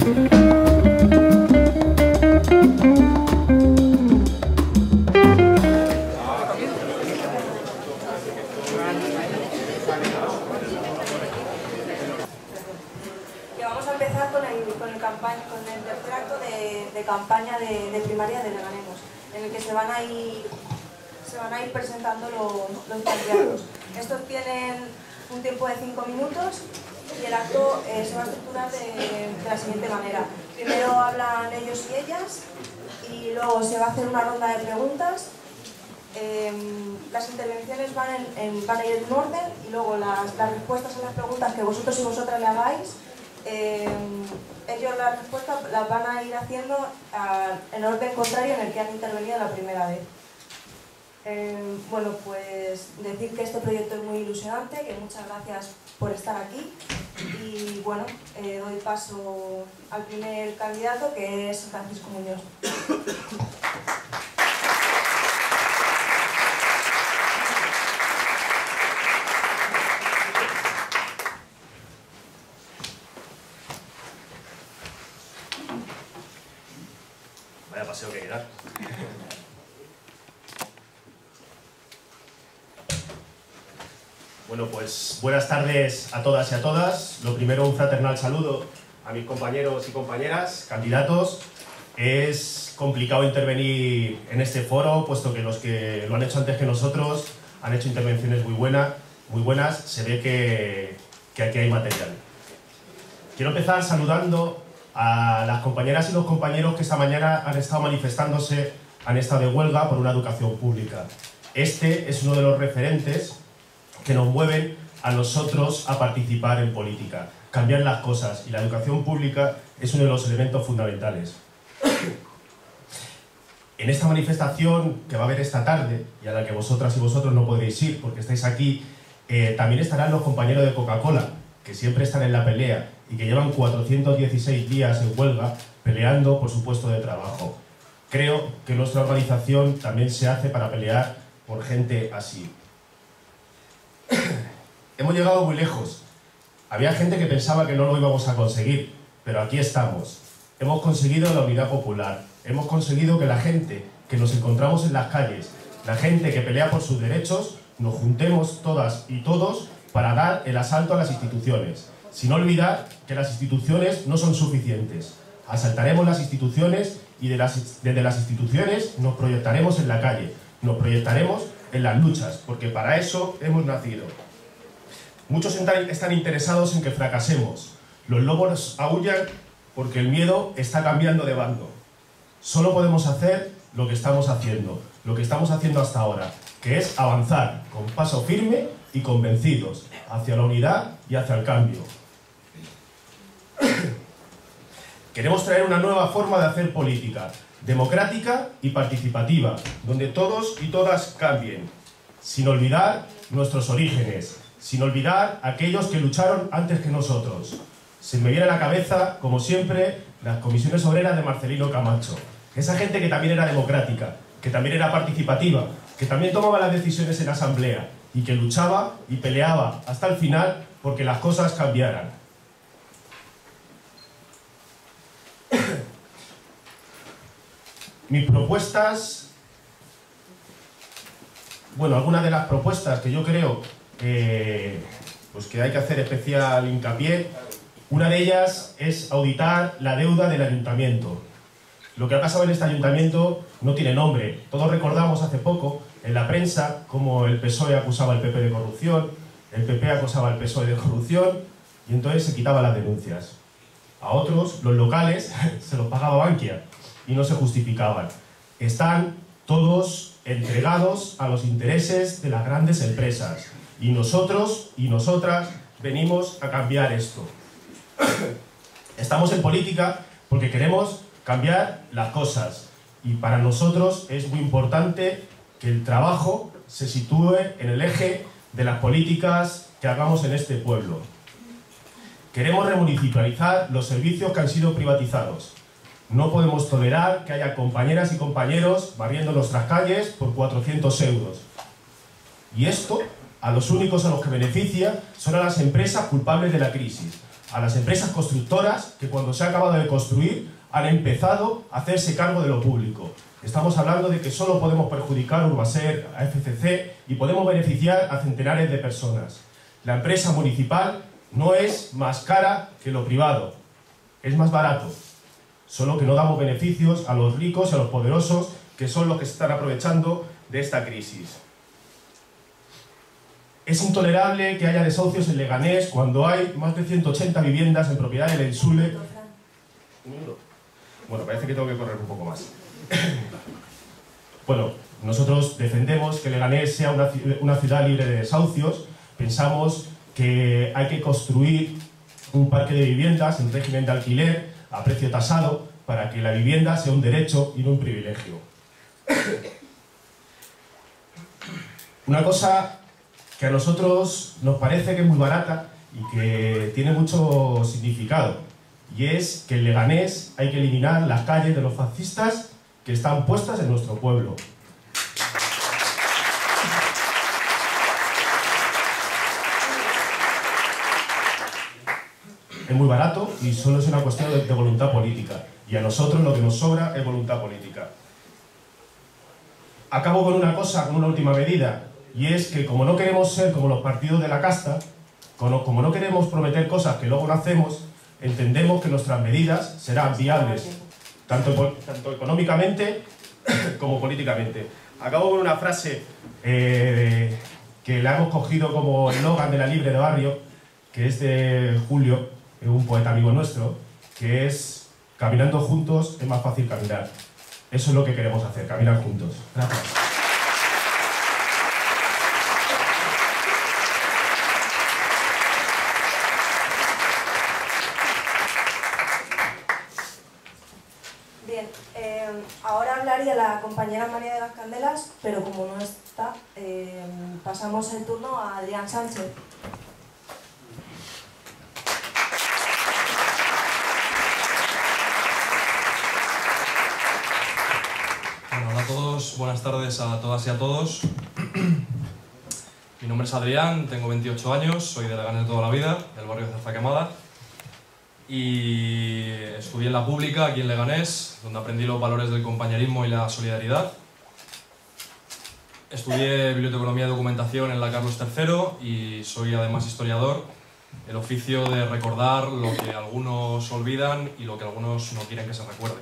tercer acto de campaña de primaria de Leganemos, en el que se van a ir presentando los candidatos. Estos tienen un tiempo de 5 minutos y el acto se va a estructurar de la siguiente manera. Primero hablan ellos y ellas y luego se va a hacer una ronda de preguntas. Las intervenciones van a ir en un orden y luego las respuestas a las preguntas que vosotros y vosotras le hagáis, ellos las respuestas las van a ir haciendo en orden contrario en el que han intervenido la primera vez. Bueno, pues decir que este proyecto es muy ilusionante, que muchas gracias por estar aquí y bueno, doy paso al primer candidato, que es Francisco Muñoz. Vaya paseo que hay que dar. Bueno, pues buenas tardes a todas y a todas. Lo primero, un fraternal saludo a mis compañeros y compañeras, candidatos. Es complicado intervenir en este foro, puesto que los que lo han hecho antes que nosotros han hecho intervenciones muy buenas. Se ve que aquí hay material. Quiero empezar saludando a las compañeras y los compañeros que esta mañana han estado manifestándose, han estado de huelga por una educación pública. Este es uno de los referentes que nos mueven a nosotros a participar en política, cambiar las cosas, y la educación pública es uno de los elementos fundamentales. En esta manifestación que va a haber esta tarde, y a la que vosotras y vosotros no podréis ir porque estáis aquí, también estarán los compañeros de Coca-Cola, que siempre están en la pelea y que llevan 416 días en huelga peleando por su puesto de trabajo. Creo que nuestra organización también se hace para pelear por gente así. Hemos llegado muy lejos. Había gente que pensaba que no lo íbamos a conseguir, pero aquí estamos. Hemos conseguido la unidad popular. Hemos conseguido que la gente que nos encontramos en las calles, la gente que pelea por sus derechos, nos juntemos todas y todos para dar el asalto a las instituciones. Sin olvidar que las instituciones no son suficientes. Asaltaremos las instituciones y desde las instituciones nos proyectaremos en la calle, nos proyectaremos en las luchas, porque para eso hemos nacido. Muchos están interesados en que fracasemos. Los lobos aúllan porque el miedo está cambiando de bando. Solo podemos hacer lo que estamos haciendo hasta ahora, que es avanzar con paso firme y convencidos hacia la unidad y hacia el cambio. Queremos traer una nueva forma de hacer política, democrática y participativa, donde todos y todas cambien, sin olvidar nuestros orígenes, sin olvidar a aquellos que lucharon antes que nosotros. Se me viene a la cabeza, como siempre, las comisiones obreras de Marcelino Camacho. Esa gente que también era democrática, que también era participativa, que también tomaba las decisiones en la asamblea y que luchaba y peleaba hasta el final porque las cosas cambiaran. Mis propuestas, bueno, algunas de las propuestas que yo creo pues que hay que hacer especial hincapié, una de ellas es auditar la deuda del ayuntamiento. Lo que ha pasado en este ayuntamiento no tiene nombre. Todos recordamos hace poco en la prensa cómo el PSOE acusaba al PP de corrupción, el PP acusaba al PSOE de corrupción y entonces se quitaban las denuncias. A otros, los locales, se los pagaba Bankia y no se justificaban. Están todos entregados a los intereses de las grandes empresas y nosotros y nosotras venimos a cambiar esto. Estamos en política porque queremos cambiar las cosas y para nosotros es muy importante que el trabajo se sitúe en el eje de las políticas que hagamos en este pueblo. Queremos remunicipalizar los servicios que han sido privatizados. No podemos tolerar que haya compañeras y compañeros barriendo nuestras calles por 400 euros. Y esto, a los únicos a los que beneficia son a las empresas culpables de la crisis, a las empresas constructoras que cuando se ha acabado de construir han empezado a hacerse cargo de lo público. Estamos hablando de que solo podemos perjudicar a Urbaser, a FCC y podemos beneficiar a centenares de personas. La empresa municipal no es más cara que lo privado, es más barato. Solo que no damos beneficios a los ricos y a los poderosos, que son los que se están aprovechando de esta crisis. Es intolerable que haya desahucios en Leganés cuando hay más de 180 viviendas en propiedad del Ensule. Bueno, parece que tengo que correr un poco más. Bueno, nosotros defendemos que Leganés sea una ciudad libre de desahucios. Pensamos que hay que construir un parque de viviendas en régimen de alquiler a precio tasado para que la vivienda sea un derecho y no un privilegio. Una cosa que a nosotros nos parece que es muy barata y que tiene mucho significado, y es que en Leganés hay que eliminar las calles de los fascistas que están puestas en nuestro pueblo. Es muy barato y solo es una cuestión de voluntad política, y a nosotros lo que nos sobra es voluntad política. Acabo con una cosa, con una última medida, y es que como no queremos ser como los partidos de la casta, como no queremos prometer cosas que luego no hacemos, entendemos que nuestras medidas serán viables, tanto económicamente como políticamente. Acabo con una frase que la hemos cogido como eslogan de la Libre de Barrio, que es de Julio, un poeta amigo nuestro, que es: caminando juntos es más fácil caminar. Eso es lo que queremos hacer, caminar juntos. Gracias. Bien, ahora hablaría la compañera María de las Candelas, pero como no está, pasamos el turno a Adrián Sánchez. Bueno, hola a todos, buenas tardes a todas y a todos. Mi nombre es Adrián, tengo 28 años, soy de Leganés de toda la vida, del barrio de Zarza Quemada, y estudié en la pública aquí en Leganés, donde aprendí los valores del compañerismo y la solidaridad. Estudié Biblioteconomía y Documentación en la Carlos III y soy además historiador, el oficio de recordar lo que algunos olvidan y lo que algunos no quieren que se recuerde.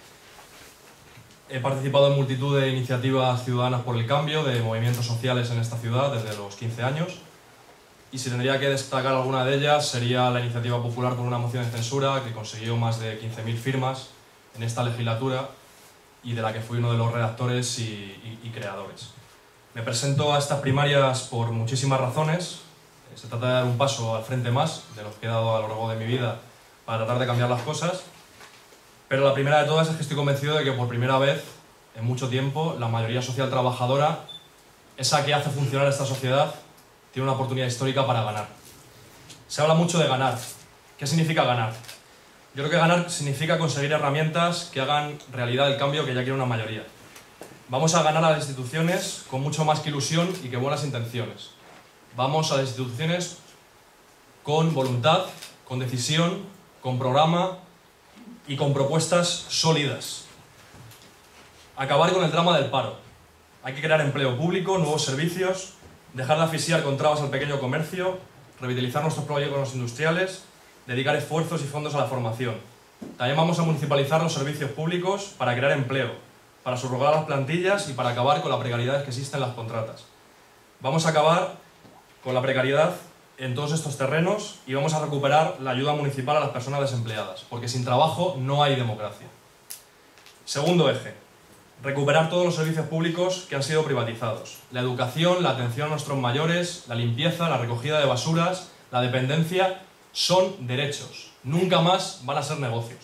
He participado en multitud de iniciativas ciudadanas por el cambio, de movimientos sociales en esta ciudad desde los 15 años, y si tendría que destacar alguna de ellas sería la iniciativa popular por una moción de censura que consiguió más de 15.000 firmas en esta legislatura y de la que fui uno de los redactores y creadores. Me presento a estas primarias por muchísimas razones. Se trata de dar un paso al frente más de los que he dado a lo largo de mi vida para tratar de cambiar las cosas. Pero la primera de todas es que estoy convencido de que por primera vez en mucho tiempo la mayoría social trabajadora, esa que hace funcionar esta sociedad, tiene una oportunidad histórica para ganar. Se habla mucho de ganar. ¿Qué significa ganar? Yo creo que ganar significa conseguir herramientas que hagan realidad el cambio que ya quiere una mayoría. Vamos a ganar a las instituciones con mucho más que ilusión y que buenas intenciones. Vamos a las instituciones con voluntad, con decisión, con programa y con propuestas sólidas. Acabar con el drama del paro. Hay que crear empleo público, nuevos servicios, dejar de asfixiar con trabas al pequeño comercio, revitalizar nuestros proyectos industriales, dedicar esfuerzos y fondos a la formación. También vamos a municipalizar los servicios públicos para crear empleo, para subrogar las plantillas y para acabar con la precariedad que existe en las contratas. Vamos a acabar con la precariedad en todos estos terrenos y vamos a recuperar la ayuda municipal a las personas desempleadas, porque sin trabajo no hay democracia. Segundo eje, recuperar todos los servicios públicos que han sido privatizados. La educación, la atención a nuestros mayores, la limpieza, la recogida de basuras, la dependencia, son derechos. Nunca más van a ser negocios.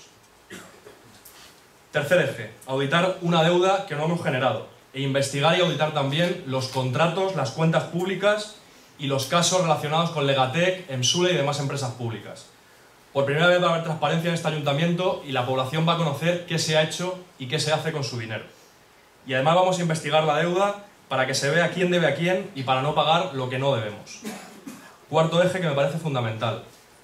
Tercer eje, auditar una deuda que no hemos generado e investigar y auditar también los contratos, las cuentas públicas y los casos relacionados con Legatec, Emsule y demás empresas públicas. Por primera vez va a haber transparencia en este ayuntamiento y la población va a conocer qué se ha hecho y qué se hace con su dinero. Y además vamos a investigar la deuda para que se vea quién debe a quién y para no pagar lo que no debemos. Cuarto eje que me parece fundamental,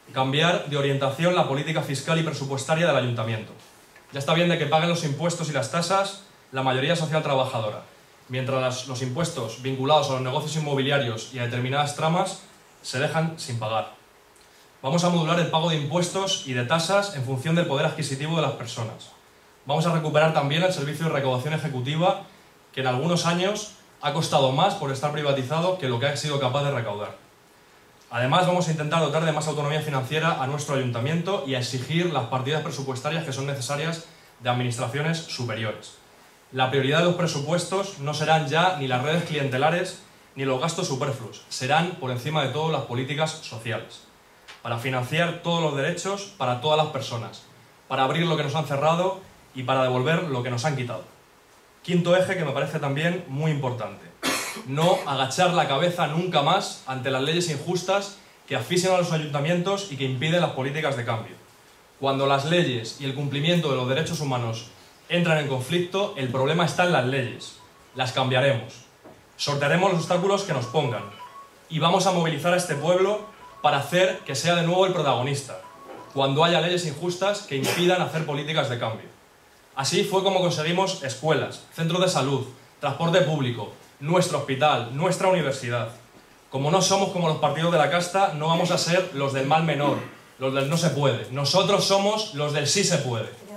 Cambiar de orientación la política fiscal y presupuestaria del ayuntamiento. Ya está bien de que paguen los impuestos y las tasas la mayoría social trabajadora, mientras los impuestos vinculados a los negocios inmobiliarios y a determinadas tramas se dejan sin pagar. Vamos a modular el pago de impuestos y de tasas en función del poder adquisitivo de las personas. Vamos a recuperar también el servicio de recaudación ejecutiva, que en algunos años ha costado más por estar privatizado que lo que ha sido capaz de recaudar. Además, vamos a intentar dotar de más autonomía financiera a nuestro ayuntamiento y a exigir las partidas presupuestarias que son necesarias de administraciones superiores. La prioridad de los presupuestos no serán ya ni las redes clientelares ni los gastos superfluos, serán por encima de todo las políticas sociales, para financiar todos los derechos para todas las personas, para abrir lo que nos han cerrado y para devolver lo que nos han quitado. Quinto eje que me parece también muy importante: no agachar la cabeza nunca más ante las leyes injustas que asfixian a los ayuntamientos y que impiden las políticas de cambio. Cuando las leyes y el cumplimiento de los derechos humanos entran en conflicto, el problema está en las leyes. Las cambiaremos. Sortearemos los obstáculos que nos pongan. Y vamos a movilizar a este pueblo para hacer que sea de nuevo el protagonista, cuando haya leyes injustas que impidan hacer políticas de cambio. Así fue como conseguimos escuelas, centros de salud, transporte público, nuestro hospital, nuestra universidad. Como no somos como los partidos de la casta, no vamos a ser los del mal menor, los del no se puede. Nosotros somos los del sí se puede.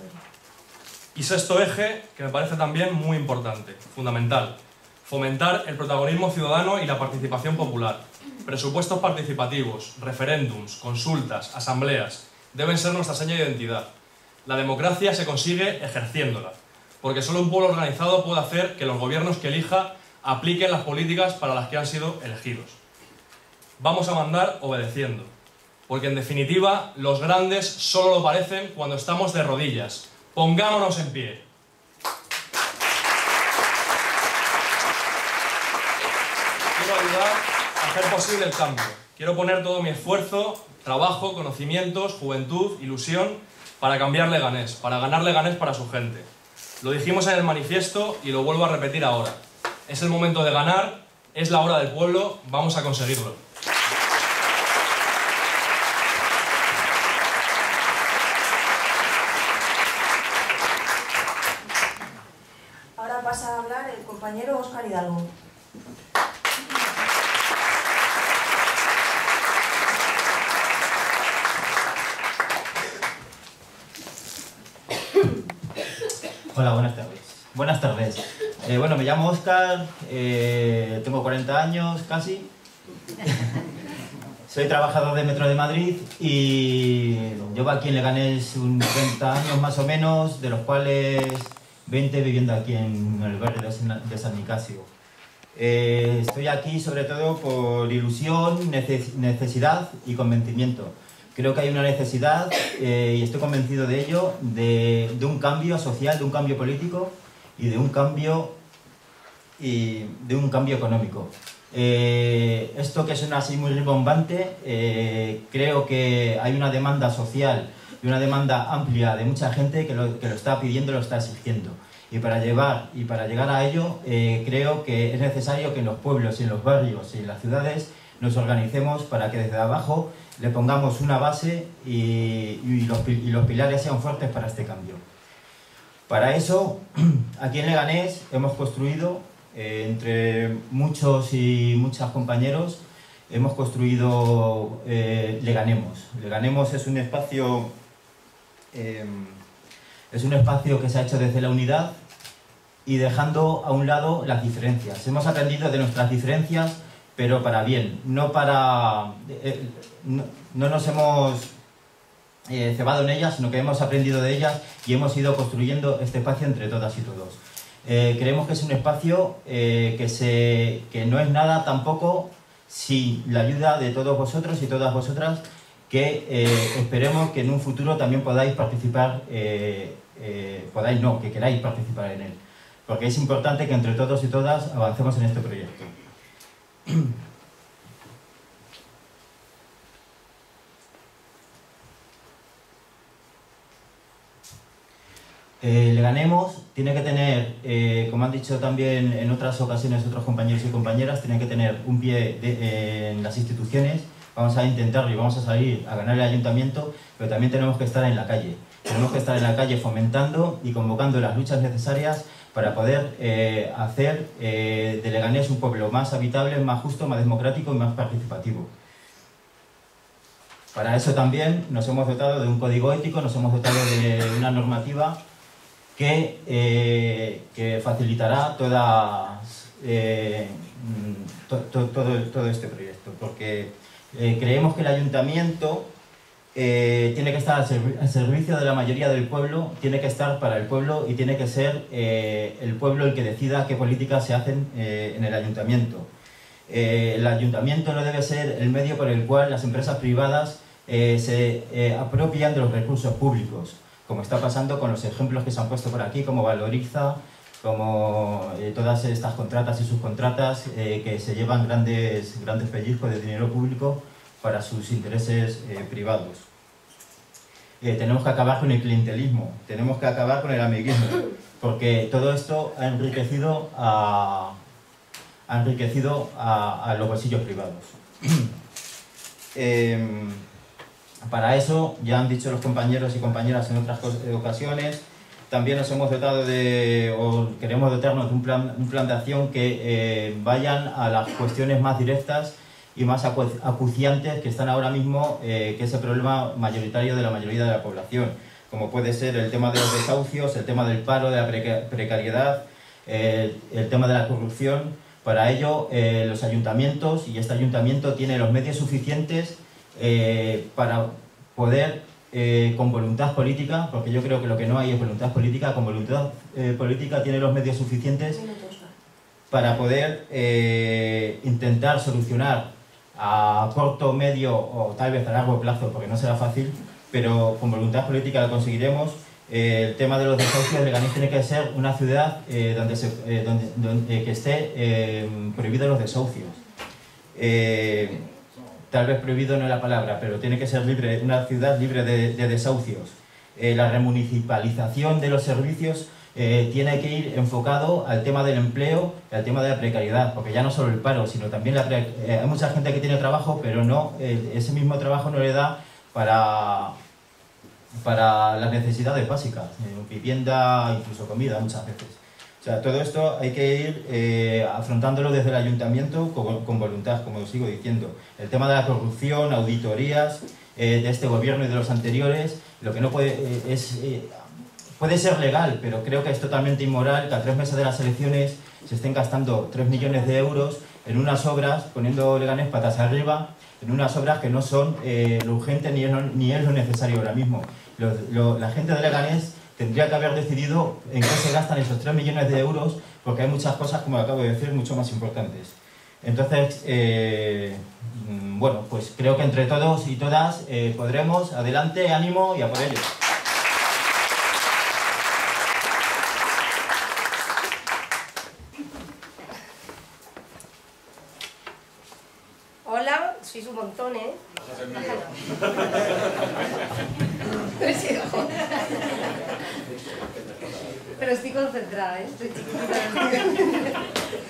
Y sexto eje, que me parece también muy importante, fundamental: fomentar el protagonismo ciudadano y la participación popular. Presupuestos participativos, referéndums, consultas, asambleas, deben ser nuestra seña de identidad. La democracia se consigue ejerciéndola, porque solo un pueblo organizado puede hacer que los gobiernos que elija apliquen las políticas para las que han sido elegidos. Vamos a mandar obedeciendo, porque en definitiva los grandes solo lo parecen cuando estamos de rodillas. Pongámonos en pie. Quiero ayudar a hacer posible el cambio. Quiero poner todo mi esfuerzo, trabajo, conocimientos, juventud, ilusión para cambiar Leganés, para ganar Leganés para su gente. Lo dijimos en el manifiesto y lo vuelvo a repetir ahora. Es el momento de ganar, es la hora del pueblo, vamos a conseguirlo. Ahora pasa a hablar el compañero Óscar Hidalgo. Hola, buenas tardes. Buenas tardes. Bueno, me llamo Óscar, tengo 40 años casi. Soy trabajador de Metro de Madrid y llevo aquí en Leganés unos 30 años más o menos, de los cuales 20 viviendo aquí en el barrio de San Nicasio. Estoy aquí sobre todo por ilusión, necesidad y convencimiento. Creo que hay una necesidad, y estoy convencido de ello, de un cambio social, de un cambio político y de un cambio económico. Esto que suena así muy rimbombante, creo que hay una demanda social y una demanda amplia de mucha gente que lo está pidiendo, lo está exigiendo. Y para llegar a ello, creo que es necesario que en los pueblos y en los barrios y en las ciudades nos organicemos para que desde abajo le pongamos una base y los pilares sean fuertes para este cambio. Para eso, aquí en Leganés hemos construido, entre muchos y muchas compañeros, hemos construido Leganemos. Leganemos es un espacio que se ha hecho desde la unidad y dejando a un lado las diferencias. Hemos aprendido de nuestras diferencias, pero para bien, no nos hemos cebado en ellas, sino que hemos aprendido de ellas y hemos ido construyendo este espacio entre todas y todos. Creemos que es un espacio que no es nada tampoco sin la ayuda de todos vosotros y todas vosotras, que esperemos que en un futuro también podáis participar, que queráis participar en él, porque es importante que entre todos y todas avancemos en este proyecto. Leganemos tiene que tener, como han dicho también en otras ocasiones otros compañeros y compañeras, tiene que tener un pie en las instituciones, vamos a intentarlo y vamos a salir a ganar el ayuntamiento, pero también tenemos que estar en la calle. Tenemos que estar en la calle fomentando y convocando las luchas necesarias para poder hacer de Leganés un pueblo más habitable, más justo, más democrático y más participativo. Para eso también nos hemos dotado de un código ético, nos hemos dotado de una normativa que facilitará todo este proyecto, porque creemos que el ayuntamiento tiene que estar al servicio de la mayoría del pueblo, tiene que estar para el pueblo y tiene que ser el pueblo el que decida qué políticas se hacen en el ayuntamiento. El ayuntamiento no debe ser el medio por el cual las empresas privadas se apropian de los recursos públicos, como está pasando con los ejemplos que se han puesto por aquí, como Valoriza, como todas estas contratas y subcontratas que se llevan grandes pellizcos de dinero público para sus intereses privados. Tenemos que acabar con el clientelismo, tenemos que acabar con el amiguismo, porque todo esto ha enriquecido a los bolsillos privados. Para eso, ya han dicho los compañeros y compañeras en otras ocasiones, también nos hemos dotado queremos dotarnos de un plan de acción que vayan a las cuestiones más directas y más acuciantes que están ahora mismo, que es el problema mayoritario de la mayoría de la población, como puede ser el tema de los desahucios, el tema del paro, de la precariedad, el tema de la corrupción. Para ello, los ayuntamientos, y este ayuntamiento tiene los medios suficientes para poder, con voluntad política, porque yo creo que lo que no hay es voluntad política, con voluntad política tiene los medios suficientes para poder intentar solucionar a corto, medio o tal vez a largo plazo, porque no será fácil, pero con voluntad política lo conseguiremos. El tema de los desahucios, Leganés tiene que ser una ciudad donde que esté prohibidos los desahucios. Tal vez prohibido no es la palabra, pero tiene que ser una ciudad libre de desahucios. La remunicipalización de los servicios tiene que ir enfocado al tema del empleo y al tema de la precariedad, porque ya no solo el paro, sino también hay mucha gente que tiene trabajo, pero ese mismo trabajo no le da para las necesidades básicas, vivienda, incluso comida muchas veces. O sea, todo esto hay que ir afrontándolo desde el ayuntamiento con voluntad, como os sigo diciendo. El tema de la corrupción, auditorías de este gobierno y de los anteriores, lo que no puede puede ser legal, pero creo que es totalmente inmoral que a 3 meses de las elecciones se estén gastando 3 millones de euros en unas obras, poniendo Leganés patas arriba, en unas obras que no son lo urgente ni es lo necesario ahora mismo. La gente de Leganés tendría que haber decidido en qué se gastan esos 3 millones de euros, porque hay muchas cosas, como acabo de decir, mucho más importantes. Entonces, bueno, pues creo que entre todos y todas podremos. Adelante, ánimo y a por ello. Hola, sois un montón, ¿eh? Pero estoy concentrada, ¿eh? Estoy chiquitita.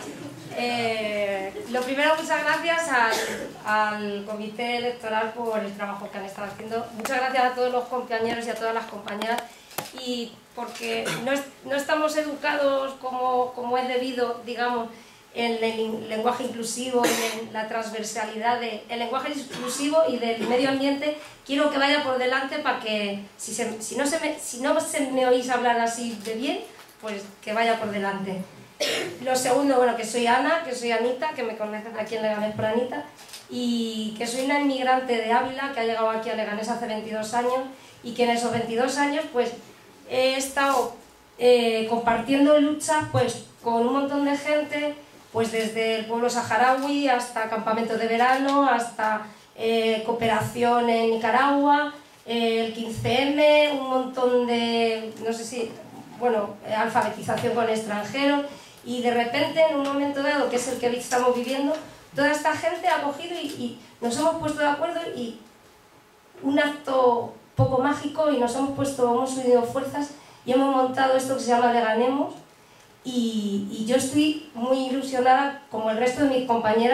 Lo primero, muchas gracias al comité electoral por el trabajo que han estado haciendo. Muchas gracias a todos los compañeros y a todas las compañeras. Y porque no estamos educados como es debido, digamos, en el lenguaje inclusivo y en la transversalidad del lenguaje inclusivo y del medio ambiente. Quiero que vaya por delante para que, si no se me oís hablar así de bien, pues que vaya por delante. Lo segundo, bueno, que soy Ana, que soy Anita, que me conocen aquí en Leganés por Anita, y que soy una inmigrante de Ávila que ha llegado aquí a Leganés hace 22 años y que en esos 22 años pues he estado compartiendo luchas pues con un montón de gente, pues desde el pueblo saharaui hasta campamentos de verano, hasta cooperación en Nicaragua, el 15M, un montón de, no sé si, bueno, alfabetización con extranjeros, y de repente en un momento dado, que es el que estamos viviendo, toda esta gente ha cogido y nos hemos puesto de acuerdo, y un acto poco mágico, y nos hemos unido fuerzas y hemos montado esto que se llama Leganemos. Y yo estoy muy ilusionada, como el resto de mis compañeras,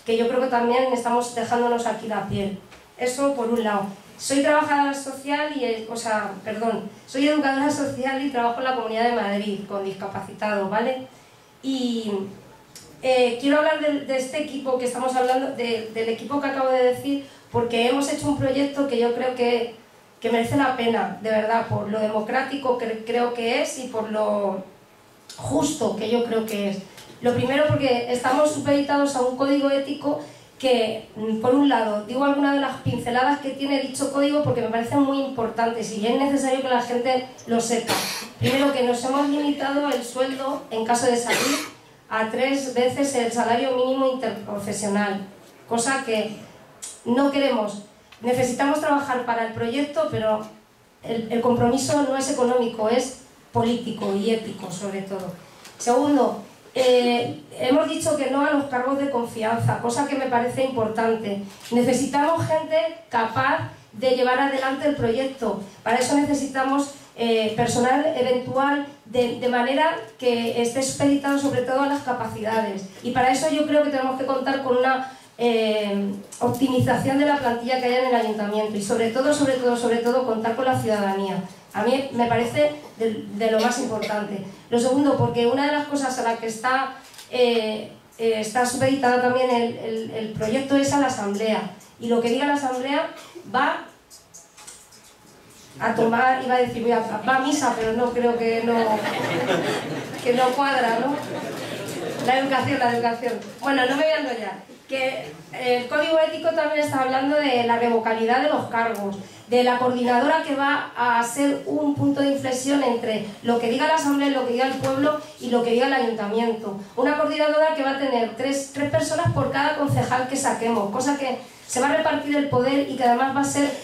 que yo creo que también estamos dejándonos aquí la piel. Eso por un lado. Soy trabajadora social soy educadora social y trabajo en la Comunidad de Madrid con discapacitados, ¿vale? Y quiero hablar de este equipo que estamos hablando, del equipo que acabo de decir, porque hemos hecho un proyecto que yo creo que merece la pena, de verdad, por lo democrático que creo que es y por lo justo que yo creo que es. Lo primero porque estamos supeditados a un código ético que, por un lado, digo algunas de las pinceladas que tiene dicho código porque me parecen muy importantes y es necesario que la gente lo sepa. Primero, que nos hemos limitado el sueldo, en caso de salir, a 3 veces el salario mínimo interprofesional, cosa que no queremos. Necesitamos trabajar para el proyecto, pero el compromiso no es económico, es político y ético, sobre todo. Segundo, hemos dicho que no a los cargos de confianza, cosa que me parece importante. Necesitamos gente capaz de llevar adelante el proyecto. Para eso necesitamos personal eventual de manera que esté supeditado sobre todo a las capacidades. Y para eso yo creo que tenemos que contar con una optimización de la plantilla que hay en el ayuntamiento y sobre todo contar con la ciudadanía. A mí me parece de lo más importante. Lo segundo, porque una de las cosas a la que está supeditada también el proyecto es a la asamblea. Y lo que diga la asamblea va a tomar, iba a decir, va a misa, pero no creo que no cuadra, ¿no? La educación. Bueno, no me voy a enrollar. Que el código ético también está hablando de la revocalidad de los cargos, de la coordinadora que va a ser un punto de inflexión entre lo que diga la asamblea, lo que diga el pueblo y lo que diga el ayuntamiento. Una coordinadora que va a tener tres personas por cada concejal que saquemos, cosa que se va a repartir el poder y que además va a ser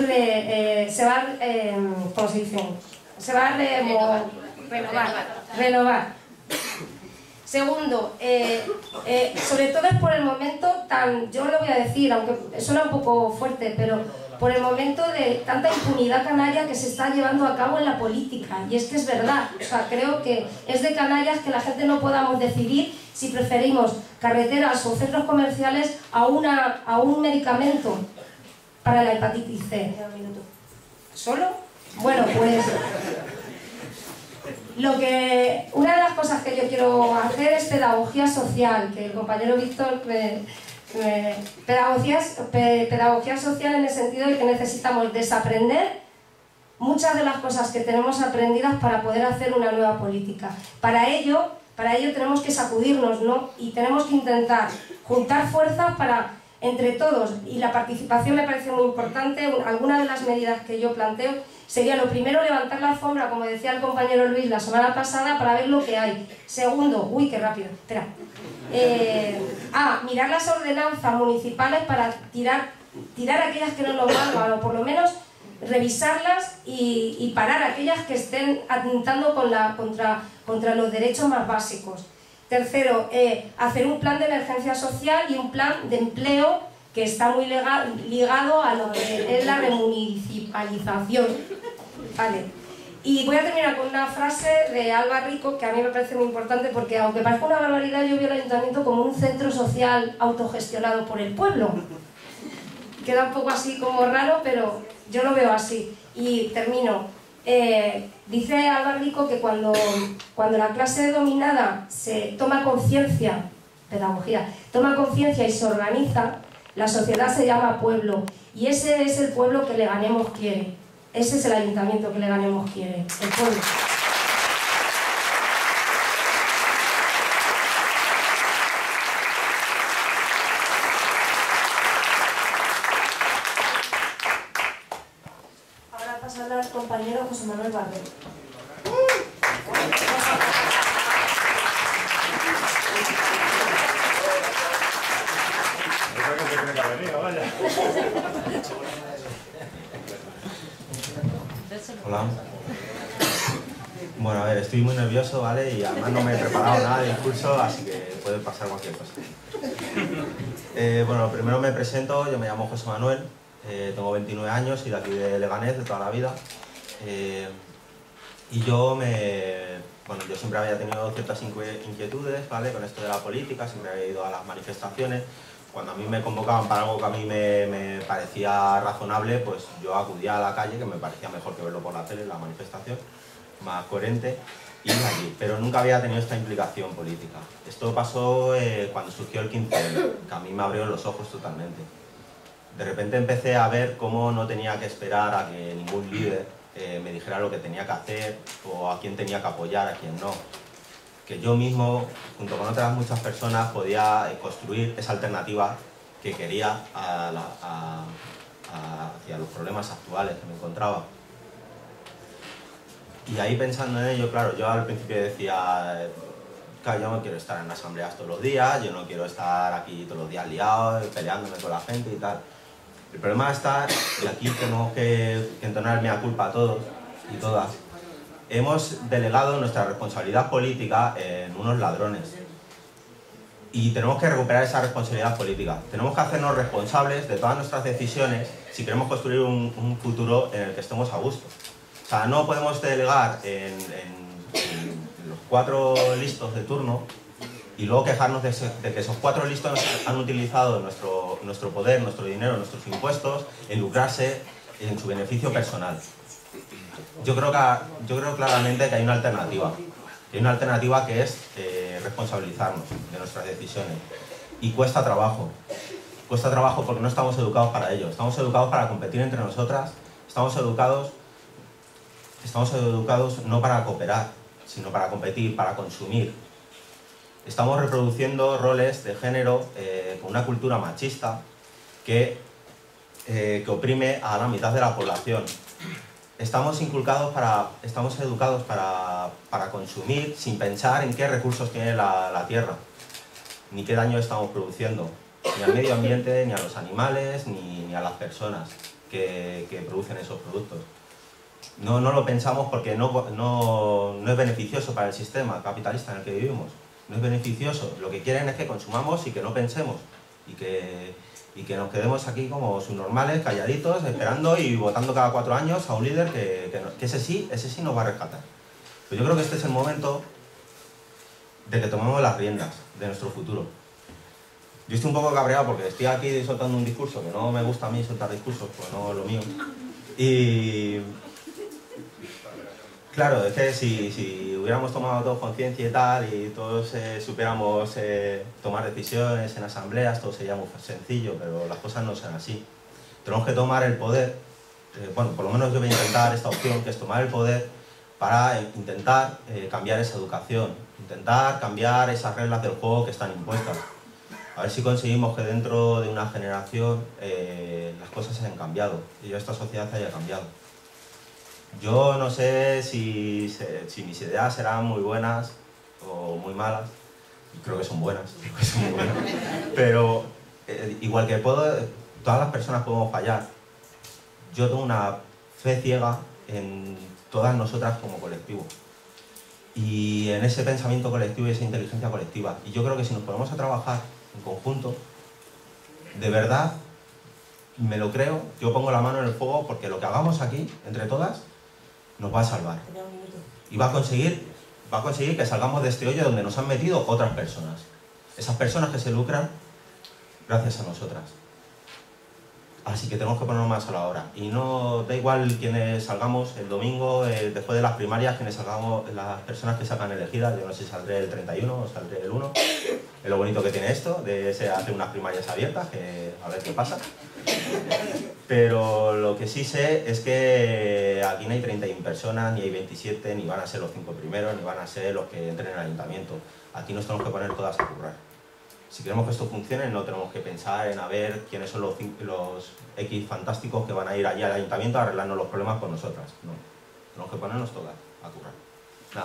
¿cómo se dice? Se va a renovar. Segundo, sobre todo es por el momento yo lo voy a decir, aunque suena un poco fuerte, pero por el momento de tanta impunidad canalla que se está llevando a cabo en la política. Y es que es verdad, o sea, creo que es de canallas que la gente no podamos decidir si preferimos carreteras o centros comerciales a un medicamento para la hepatitis C. ¿Solo? Bueno, pues una de las cosas que yo quiero hacer es pedagogía social, que el compañero Víctor pedagogía social en el sentido de que necesitamos desaprender muchas de las cosas que tenemos aprendidas para poder hacer una nueva política. Para ello tenemos que sacudirnos, ¿no? Y tenemos que intentar juntar fuerzas para, entre todos, y la participación me parece muy importante. Algunas de las medidas que yo planteo sería lo primero, levantar la alfombra, como decía el compañero Luis la semana pasada, para ver lo que hay. Segundo, uy, qué rápido, espera. Mirar las ordenanzas municipales para tirar aquellas que no nos valgan, o por lo menos revisarlas y parar aquellas que estén atentando contra los derechos más básicos. Tercero, hacer un plan de emergencia social y un plan de empleo que está muy ligado a lo que es la remunicipalización. Vale. Y voy a terminar con una frase de Alba Rico que a mí me parece muy importante porque, aunque parezca una barbaridad, yo veo el ayuntamiento como un centro social autogestionado por el pueblo. Queda un poco así como raro, pero yo lo veo así. Y termino. Dice Alba Rico que cuando la clase dominada se toma conciencia, pedagogía, toma conciencia y se organiza, la sociedad se llama pueblo. Y ese es el pueblo que Leganemos quiere. Ese es el ayuntamiento que Leganemos quiere, el pueblo. Ahora pasa a hablar el compañero José Manuel Barret. Hola. Bueno, a ver, estoy muy nervioso, ¿vale? Y además no me he preparado nada de discurso, así que puede pasar cualquier cosa. Bueno, primero me presento, yo me llamo José Manuel, tengo 29 años, soy de aquí de Leganés de toda la vida. Y yo siempre había tenido ciertas inquietudes, ¿vale? Con esto de la política, siempre había ido a las manifestaciones. cuando a mí me convocaban para algo que a mí me parecía razonable, pues yo acudía a la calle, que me parecía mejor que verlo por la tele, la manifestación, más coherente, y allí. Pero nunca había tenido esta implicación política. Esto pasó cuando surgió el 15M, que a mí me abrió los ojos totalmente. De repente empecé a ver cómo no tenía que esperar a que ningún líder me dijera lo que tenía que hacer o a quién tenía que apoyar, a quién no. Que yo mismo, junto con otras muchas personas, podía construir esa alternativa que quería hacia los problemas actuales que me encontraba. Y ahí pensando en ello, claro, yo al principio decía, claro, yo no quiero estar en asambleas todos los días, yo no quiero estar aquí todos los días liado, peleándome con la gente y tal. El problema está, y aquí tenemos que entonar mea culpa a todos y todas, hemos delegado nuestra responsabilidad política en unos ladrones. Y tenemos que recuperar esa responsabilidad política. Tenemos que hacernos responsables de todas nuestras decisiones si queremos construir un futuro en el que estemos a gusto. O sea, no podemos delegar en los 4 listos de turno y luego quejarnos de que esos 4 listos han utilizado nuestro poder, nuestro dinero, nuestros impuestos en lucrarse en su beneficio personal. Yo creo claramente que hay una alternativa. Hay una alternativa que es responsabilizarnos de nuestras decisiones. Y cuesta trabajo. Cuesta trabajo porque no estamos educados para ello. Estamos educados para competir entre nosotras. Estamos educados no para cooperar, sino para competir, para consumir. Estamos reproduciendo roles de género con una cultura machista que oprime a la mitad de la población. Estamos educados para consumir sin pensar en qué recursos tiene la tierra, ni qué daño estamos produciendo, ni al medio ambiente, ni a los animales, ni a las personas que producen esos productos. No lo pensamos porque no es beneficioso para el sistema capitalista en el que vivimos. No es beneficioso. Lo que quieren es que consumamos y que no pensemos. Y que nos quedemos aquí como subnormales, calladitos, esperando y votando cada 4 años a un líder que ese sí nos va a rescatar. Pero yo creo que este es el momento de que tomemos las riendas de nuestro futuro. Yo estoy un poco cabreado porque estoy aquí soltando un discurso, que no me gusta a mí soltar discursos, pues no es lo mío. Y claro, es que si hubiéramos tomado todos conciencia y tal, y todos supiéramos tomar decisiones en asambleas, todo sería muy sencillo, pero las cosas no son así. Tenemos que tomar el poder, bueno, por lo menos yo voy a intentar esta opción, que es tomar el poder para intentar cambiar esa educación, intentar cambiar esas reglas del juego que están impuestas. A ver si conseguimos que dentro de una generación las cosas hayan cambiado y esta sociedad haya cambiado. Yo no sé si mis ideas serán muy buenas o muy malas. Creo que son buenas, pero igual que todas las personas podemos fallar. Yo tengo una fe ciega en todas nosotras como colectivo y en ese pensamiento colectivo y esa inteligencia colectiva. Y yo creo que si nos ponemos a trabajar en conjunto, de verdad, me lo creo, yo pongo la mano en el fuego porque lo que hagamos aquí, entre todas, nos va a salvar. Y va a conseguir que salgamos de este hoyo donde nos han metido otras personas. Esas personas que se lucran gracias a nosotras. Así que tenemos que ponernos más a la hora. Y no da igual quienes salgamos el domingo, después de las primarias, quienes salgamos, las personas que salgan elegidas. Yo no sé si saldré el 31 o saldré el 1. Es lo bonito que tiene esto, de hacer unas primarias abiertas, que a ver qué pasa. Pero lo que sí sé es que aquí no hay 31 personas, ni hay 27, ni van a ser los 5 primeros, ni van a ser los que entren en el ayuntamiento. Aquí nos tenemos que poner todas a currar. Si queremos que esto funcione, no tenemos que pensar en a ver quiénes son los X fantásticos que van a ir allí al ayuntamiento a arreglarnos los problemas por nosotras. No, tenemos que ponernos todas a currar. Nada.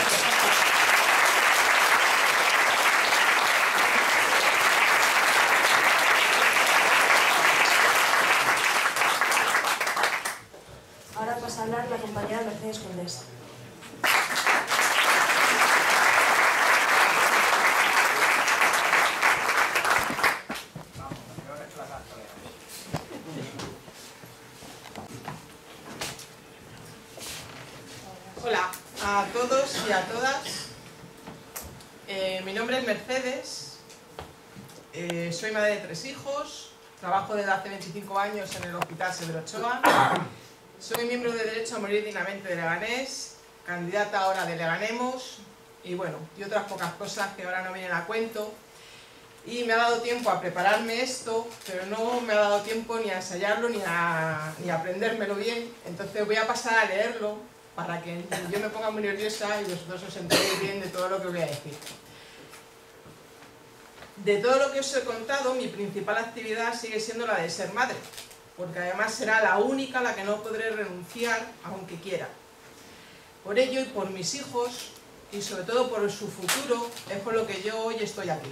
Ahora pasa a hablar la compañera Mercedes Condés. Hola a todos y a todas. Mi nombre es Mercedes. Soy madre de 3 hijos, trabajo desde hace 25 años en el Hospital Severo Ochoa, soy miembro de Derecho a Morir Dignamente de Leganés, candidata ahora de Leganemos y bueno, y otras pocas cosas que ahora no vienen a cuento. Y me ha dado tiempo a prepararme esto, pero no me ha dado tiempo ni a ensayarlo ni a aprendérmelo bien, entonces voy a pasar a leerlo para que yo me ponga muy nerviosa y vosotros os enteréis bien de todo lo que voy a decir. De todo lo que os he contado, mi principal actividad sigue siendo la de ser madre, porque además será la única a la que no podré renunciar aunque quiera. Por ello y por mis hijos, y sobre todo por su futuro, es por lo que yo hoy estoy aquí.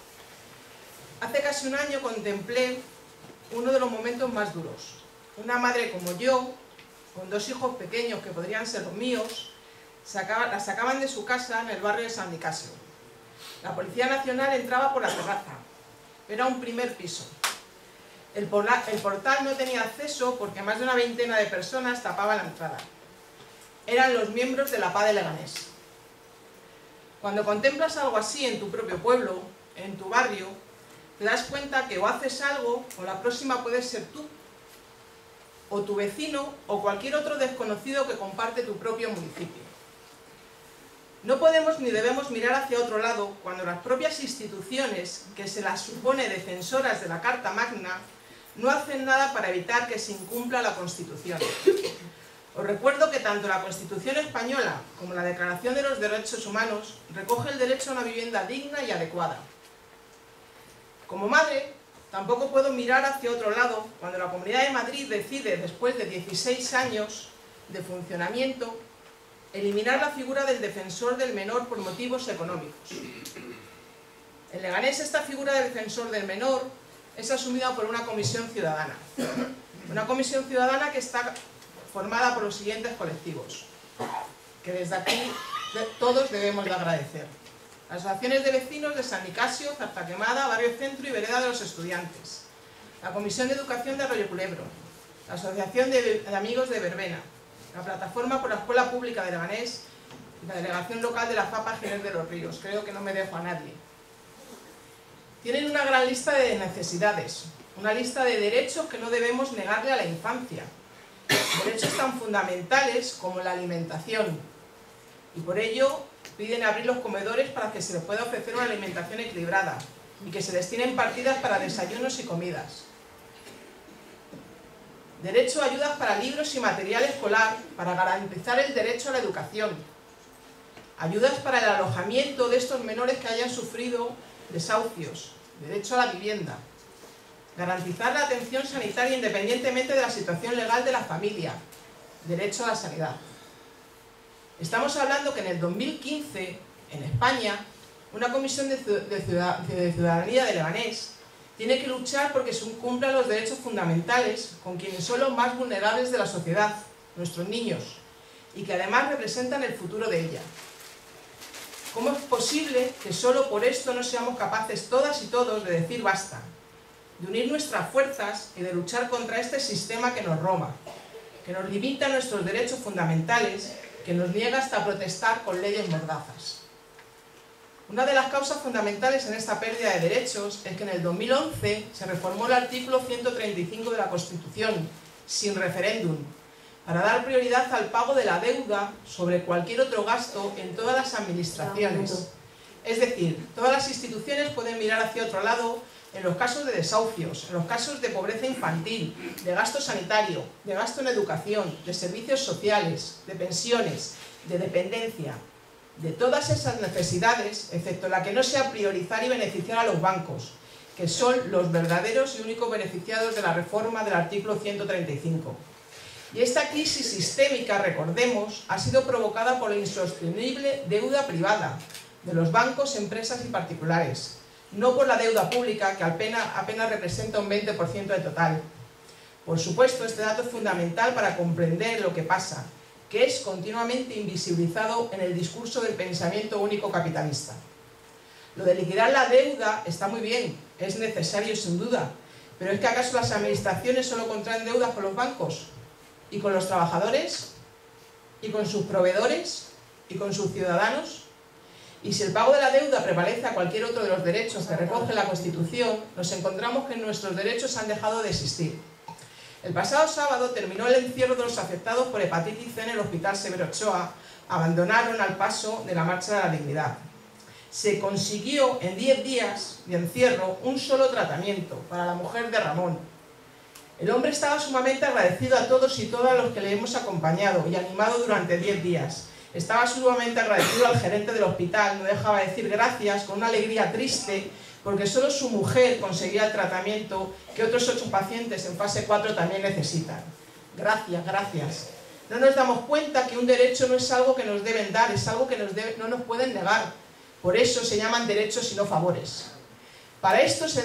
Hace casi un año contemplé uno de los momentos más duros. Una madre como yo, con 2 hijos pequeños que podrían ser los míos, la sacaban de su casa en el barrio de San Nicasio. La Policía Nacional entraba por la terraza. Era un primer piso. El portal no tenía acceso porque más de una veintena de personas tapaban la entrada. Eran los miembros de la PA de Leganés. Cuando contemplas algo así en tu propio pueblo, en tu barrio, te das cuenta que o haces algo o la próxima puedes ser tú, o tu vecino o cualquier otro desconocido que comparte tu propio municipio. No podemos ni debemos mirar hacia otro lado cuando las propias instituciones, que se las supone defensoras de la Carta Magna, no hacen nada para evitar que se incumpla la Constitución. Os recuerdo que tanto la Constitución española como la Declaración de los Derechos Humanos recoge el derecho a una vivienda digna y adecuada. Como madre, tampoco puedo mirar hacia otro lado cuando la Comunidad de Madrid decide, después de 16 años de funcionamiento, eliminar la figura del defensor del menor por motivos económicos. En Leganés esta figura del defensor del menor es asumida por una comisión ciudadana. Una comisión ciudadana que está formada por los siguientes colectivos, que desde aquí todos debemos de agradecer. Las asociaciones de vecinos de San Nicasio, Zartaquemada, Barrio Centro y Vereda de los Estudiantes. La Comisión de Educación de Arroyo Culebro. La Asociación de Amigos de Verbena. La Plataforma por la Escuela Pública de Leganés y la Delegación Local de la FAPA Ginés de los Ríos. Creo que no me dejo a nadie. Tienen una gran lista de necesidades, una lista de derechos que no debemos negarle a la infancia. Derechos tan fundamentales como la alimentación. Y por ello piden abrir los comedores para que se les pueda ofrecer una alimentación equilibrada y que se destinen partidas para desayunos y comidas. Derecho a ayudas para libros y material escolar para garantizar el derecho a la educación. Ayudas para el alojamiento de estos menores que hayan sufrido desahucios. Derecho a la vivienda. Garantizar la atención sanitaria independientemente de la situación legal de la familia. Derecho a la sanidad. Estamos hablando que en el 2015, en España, una comisión de ciudadanía de Leganés tiene que luchar porque se cumplan los derechos fundamentales con quienes son los más vulnerables de la sociedad, nuestros niños, y que además representan el futuro de ella. ¿Cómo es posible que solo por esto no seamos capaces todas y todos de decir basta, de unir nuestras fuerzas y de luchar contra este sistema que nos roba, que nos limita nuestros derechos fundamentales, que nos niega hasta protestar con leyes mordazas? Una de las causas fundamentales en esta pérdida de derechos es que en el 2011 se reformó el artículo 135 de la Constitución, sin referéndum, para dar prioridad al pago de la deuda sobre cualquier otro gasto en todas las administraciones. Es decir, todas las instituciones pueden mirar hacia otro lado en los casos de desahucios, en los casos de pobreza infantil, de gasto sanitario, de gasto en educación, de servicios sociales, de pensiones, de dependencia, de todas esas necesidades, excepto la que no sea priorizar y beneficiar a los bancos, que son los verdaderos y únicos beneficiados de la reforma del artículo 135. Y esta crisis sistémica, recordemos, ha sido provocada por la insostenible deuda privada de los bancos, empresas y particulares, no por la deuda pública, que apenas representa un 20% del total. Por supuesto, este dato es fundamental para comprender lo que pasa, que es continuamente invisibilizado en el discurso del pensamiento único capitalista. Lo de liquidar la deuda está muy bien, es necesario sin duda, pero ¿es que acaso las administraciones solo contraen deudas con los bancos? ¿Y con los trabajadores? ¿Y con sus proveedores? ¿Y con sus ciudadanos? Y si el pago de la deuda prevalece a cualquier otro de los derechos que recoge la Constitución, nos encontramos que nuestros derechos han dejado de existir. El pasado sábado terminó el encierro de los afectados por hepatitis C en el Hospital Severo Ochoa. Abandonaron al paso de la Marcha de la Dignidad. Se consiguió en 10 días de encierro un solo tratamiento para la mujer de Ramón. El hombre estaba sumamente agradecido a todos y todas los que le hemos acompañado y animado durante 10 días. Estaba sumamente agradecido al gerente del hospital, no dejaba de decir gracias con una alegría triste, porque solo su mujer conseguía el tratamiento que otros 8 pacientes en fase 4 también necesitan. Gracias, gracias. No nos damos cuenta que un derecho no es algo que nos deben dar, es algo que no nos pueden negar. Por eso se llaman derechos y no favores. Para que esto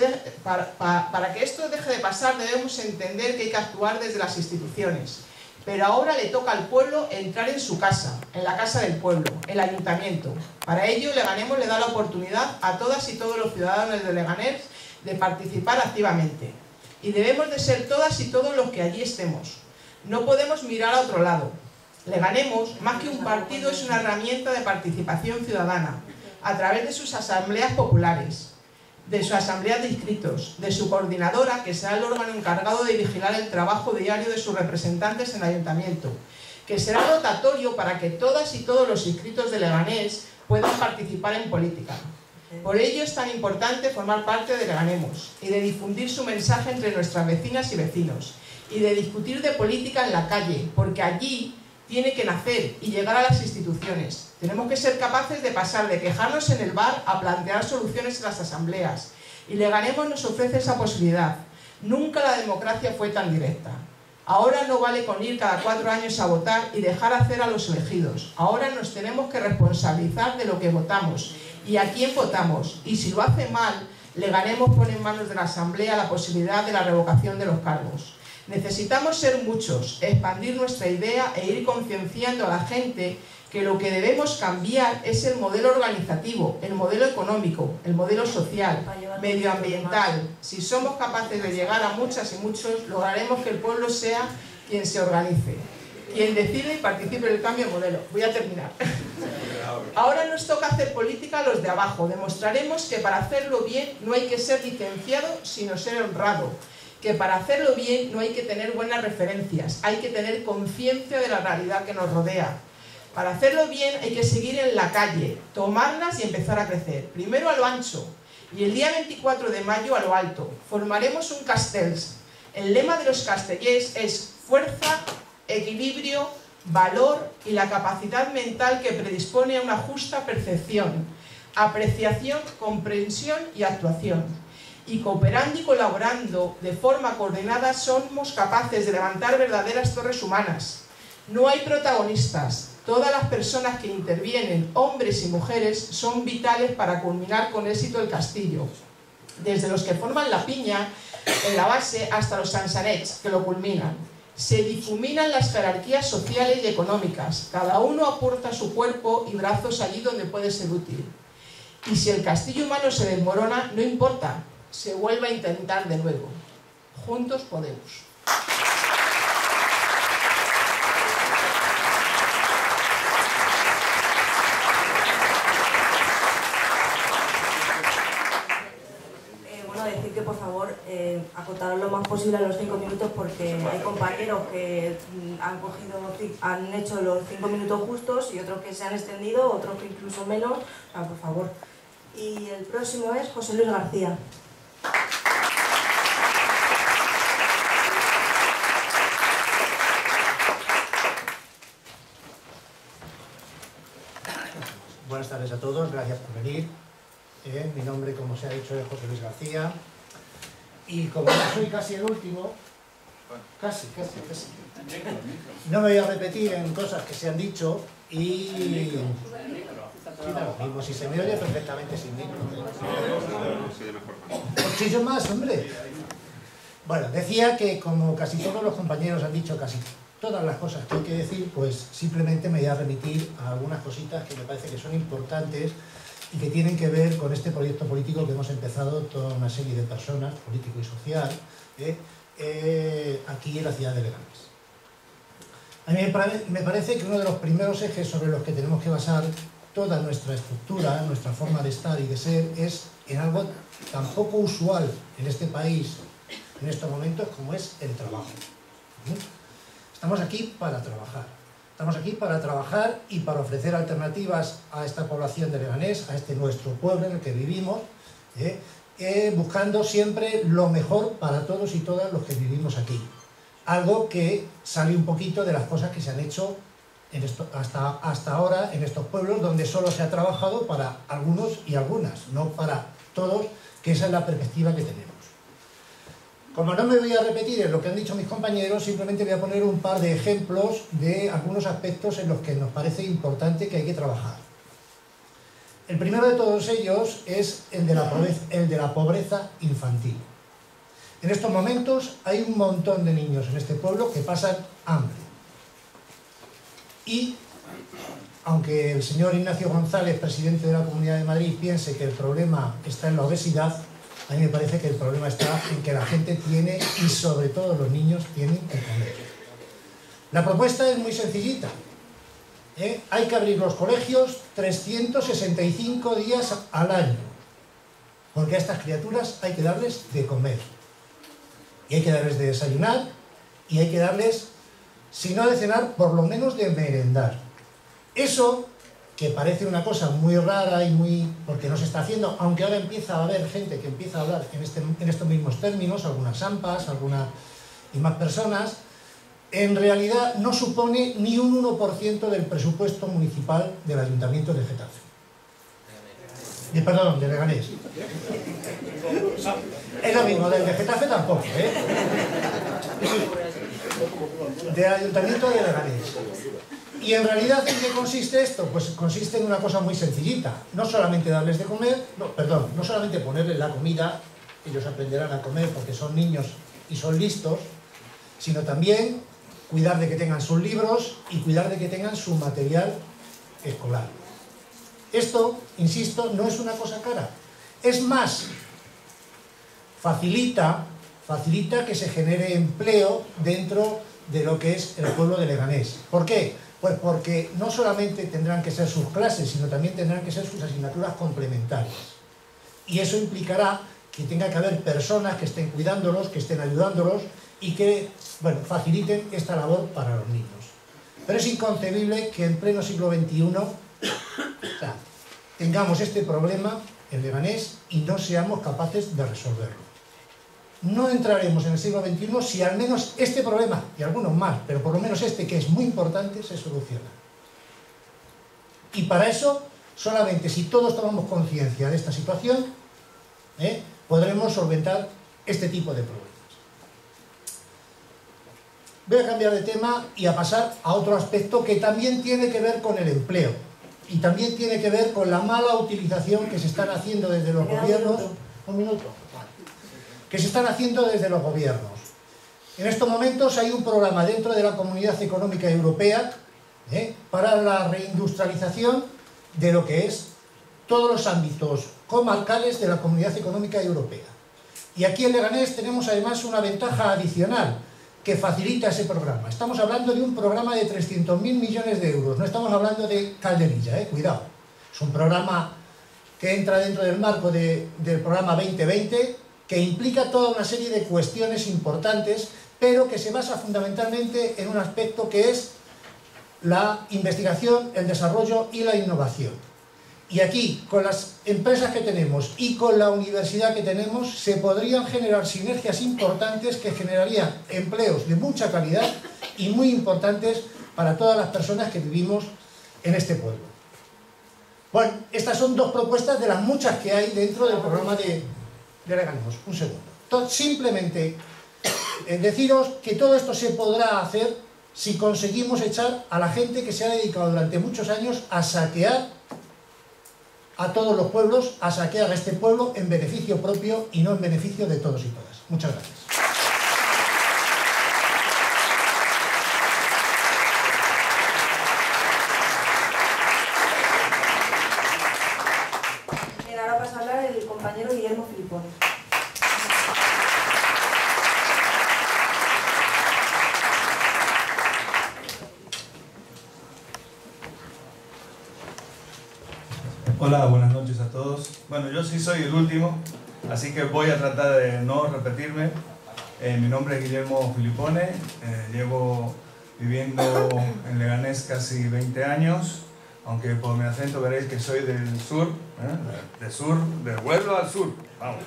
deje de pasar debemos entender que hay que actuar desde las instituciones. Pero ahora le toca al pueblo entrar en su casa, en la casa del pueblo, el ayuntamiento. Para ello, Leganés le da la oportunidad a todas y todos los ciudadanos de Leganés de participar activamente. Y debemos de ser todas y todos los que allí estemos. No podemos mirar a otro lado. Leganés, más que un partido, es una herramienta de participación ciudadana, a través de sus asambleas populares, de su asamblea de inscritos, de su coordinadora, que será el órgano encargado de vigilar el trabajo diario de sus representantes en el ayuntamiento, que será rotatorio para que todas y todos los inscritos de Leganés puedan participar en política. Por ello es tan importante formar parte de Leganemos y de difundir su mensaje entre nuestras vecinas y vecinos, y de discutir de política en la calle, porque allí tiene que nacer y llegar a las instituciones. Tenemos que ser capaces de pasar de quejarnos en el bar a plantear soluciones en las asambleas. Y Leganés nos ofrece esa posibilidad. Nunca la democracia fue tan directa. Ahora no vale con ir cada 4 años a votar y dejar hacer a los elegidos. Ahora nos tenemos que responsabilizar de lo que votamos y a quién votamos. Y si lo hace mal, Leganés pone en manos de la asamblea la posibilidad de la revocación de los cargos. Necesitamos ser muchos, expandir nuestra idea e ir concienciando a la gente que lo que debemos cambiar es el modelo organizativo, el modelo económico, el modelo social, medioambiental. Si somos capaces de llegar a muchas y muchos, lograremos que el pueblo sea quien se organice, quien decide y participe en el cambio de modelo. Voy a terminar. Ahora nos toca hacer política a los de abajo. Demostraremos que para hacerlo bien no hay que ser licenciado, sino ser honrado. Que para hacerlo bien no hay que tener buenas referencias, hay que tener conciencia de la realidad que nos rodea. Para hacerlo bien hay que seguir en la calle, tomarlas y empezar a crecer. Primero a lo ancho y el día 24 de mayo a lo alto. Formaremos un Castells. El lema de los castellers es fuerza, equilibrio, valor y la capacidad mental que predispone a una justa percepción, apreciación, comprensión y actuación. Y cooperando y colaborando de forma coordinada somos capaces de levantar verdaderas torres humanas. No hay protagonistas. Todas las personas que intervienen, hombres y mujeres, son vitales para culminar con éxito el castillo. Desde los que forman la piña en la base hasta los sansanets que lo culminan. Se difuminan las jerarquías sociales y económicas. Cada uno aporta su cuerpo y brazos allí donde puede ser útil. Y si el castillo humano se desmorona, no importa. Se vuelve a intentar de nuevo. Juntos podemos. Bueno, decir que por favor acotaros lo más posible a los 5 minutos porque hay compañeros que han hecho los 5 minutos justos y otros que se han extendido, otros que incluso menos. O sea, por favor. Y el próximo es José Luis García. Buenas tardes a todos, gracias por venir. Mi nombre, como se ha dicho, es José Luis García. Y como yo soy casi el último, casi, no me voy a repetir en cosas que se han dicho y... Sí, da lo mismo, si se me oye perfectamente sin micro. Muchísimo más, hombre. Bueno, decía que como casi todos los compañeros han dicho casi todas las cosas que hay que decir, pues simplemente me voy a remitir a algunas cositas que me parece que son importantes y que tienen que ver con este proyecto político que hemos empezado toda una serie de personas, político y social, aquí en la ciudad de Leganés. A mí me parece que uno de los primeros ejes sobre los que tenemos que basar toda nuestra estructura, nuestra forma de estar y de ser, es en algo tan poco usual en este país, en estos momentos, como es el trabajo. Estamos aquí para trabajar. Estamos aquí para trabajar y para ofrecer alternativas a esta población de Leganés, a este nuestro pueblo en el que vivimos, buscando siempre lo mejor para todos y todas los que vivimos aquí. Algo que sale un poquito de las cosas que se han hecho hasta ahora en estos pueblos, donde solo se ha trabajado para algunos y algunas, no para todos, que esa es la perspectiva que tenemos. Como no me voy a repetir en lo que han dicho mis compañeros, simplemente voy a poner un par de ejemplos de algunos aspectos en los que nos parece importante que hay que trabajar. El primero de todos ellos es el de la pobreza infantil. En estos momentos hay un montón de niños en este pueblo que pasan hambre. Y, aunque el señor Ignacio González, presidente de la Comunidad de Madrid, piense que el problema está en la obesidad, a mí me parece que el problema está en que la gente tiene, y sobre todo los niños, tienen que comer. La propuesta es muy sencillita. Hay que abrir los colegios 365 días al año, porque a estas criaturas hay que darles de comer. Y hay que darles de desayunar, y hay que darles, si no de cenar, por lo menos de merendar. Eso, que parece una cosa muy rara y muy... porque no se está haciendo, aunque ahora empieza a haber gente que empieza a hablar en estos mismos términos, algunas AMPAs, y más personas, en realidad no supone ni un 1% del presupuesto municipal del Ayuntamiento de Getafe. Perdón, de Leganés. Es lo mismo, del de Getafe tampoco, Del Ayuntamiento de Leganés. Y en realidad, ¿en qué consiste esto? Pues consiste en una cosa muy sencillita. No solamente darles de comer, no solamente ponerles la comida, ellos aprenderán a comer porque son niños y son listos, sino también cuidar de que tengan sus libros y cuidar de que tengan su material escolar. Esto, insisto, no es una cosa cara. Es más, facilita que se genere empleo dentro de lo que es el pueblo de Leganés. ¿Por qué? Pues porque no solamente tendrán que ser sus clases, sino también tendrán que ser sus asignaturas complementarias. Y eso implicará que tenga que haber personas que estén cuidándolos, que estén ayudándolos y que, faciliten esta labor para los niños. Pero es inconcebible que en pleno siglo XXI tengamos este problema en Leganés y no seamos capaces de resolverlo. No entraremos en el siglo XXI si al menos este problema, y algunos más, pero por lo menos este que es muy importante, se soluciona. Y para eso, solamente si todos tomamos conciencia de esta situación, podremos solventar este tipo de problemas. Voy a cambiar de tema y a pasar a otro aspecto que también tiene que ver con el empleo y también tiene que ver con la mala utilización que se están haciendo desde los gobiernos. Un minuto. Que se están haciendo desde los gobiernos. En estos momentos hay un programa dentro de la Comunidad Económica Europea para la reindustrialización de lo que es todos los ámbitos comarcales de la Comunidad Económica Europea. Y aquí en Leganés tenemos además una ventaja adicional que facilita ese programa. Estamos hablando de un programa de 300.000 millones de euros, no estamos hablando de calderilla, cuidado. Es un programa que entra dentro del marco del programa 2020, que implica toda una serie de cuestiones importantes, pero que se basa fundamentalmente en un aspecto que es la investigación, el desarrollo y la innovación. Y aquí, con las empresas que tenemos y con la universidad que tenemos, se podrían generar sinergias importantes que generarían empleos de mucha calidad y muy importantes para todas las personas que vivimos en este pueblo. Bueno, estas son dos propuestas de las muchas que hay dentro del programa de Leganés. Un segundo. Entonces, simplemente deciros que todo esto se podrá hacer si conseguimos echar a la gente que se ha dedicado durante muchos años a saquear a todos los pueblos, a saquear a este pueblo en beneficio propio y no en beneficio de todos y todas. Muchas gracias. Bien, ahora pasa a hablar el compañero Guillermo Filipone. Hola, buenas noches a todos. Bueno, yo sí soy el último, así que voy a tratar de no repetirme. Mi nombre es Guillermo Filipone, llevo viviendo en Leganés casi 20 años, aunque por mi acento veréis que soy del sur, del pueblo al sur, vamos.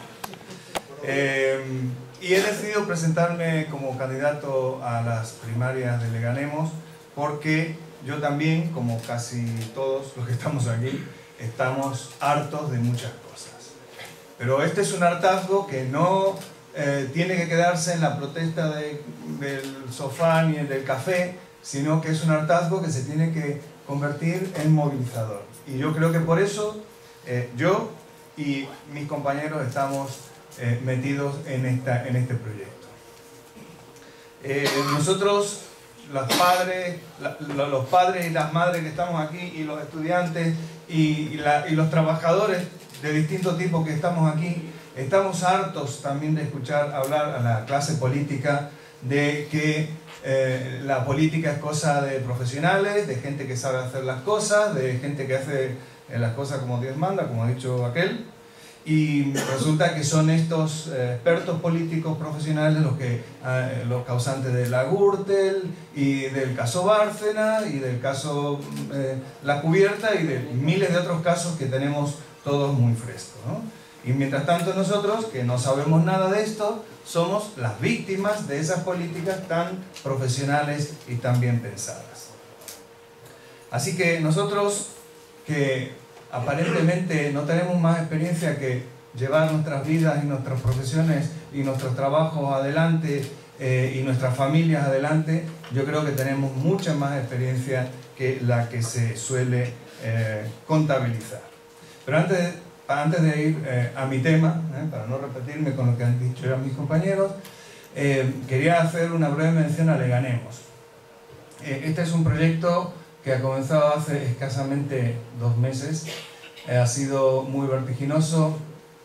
Y he decidido presentarme como candidato a las primarias de Leganemos porque yo también, como casi todos los que estamos aquí, estamos hartos de muchas cosas. Pero este es un hartazgo que no tiene que quedarse en la protesta del sofá ni en del café, sino que es un hartazgo que se tiene que convertir en movilizador. Y yo creo que por eso yo y mis compañeros estamos metidos en este proyecto. Nosotros, los padres y las madres que estamos aquí, y los estudiantes y los trabajadores de distintos tipos que estamos aquí, estamos hartos también de escuchar hablar a la clase política de que la política es cosa de profesionales, de gente que sabe hacer las cosas, de gente que hace las cosas como Dios manda, como ha dicho aquel. Y resulta que son estos expertos políticos profesionales los causantes de la Gürtel y del caso Bárcena y del caso La Cubierta y de miles de otros casos que tenemos todos muy frescos, ¿no? Y mientras tanto nosotros, que no sabemos nada de esto, somos las víctimas de esas políticas tan profesionales y tan bien pensadas. Así que nosotros, que aparentemente no tenemos más experiencia que llevar nuestras vidas y nuestras profesiones y nuestros trabajos adelante y nuestras familias adelante, yo creo que tenemos mucha más experiencia que la que se suele contabilizar. Pero antes de ir a mi tema, para no repetirme con lo que han dicho ya mis compañeros, quería hacer una breve mención a Leganemos. Este es un proyecto que ha comenzado hace escasamente 2 meses, ha sido muy vertiginoso,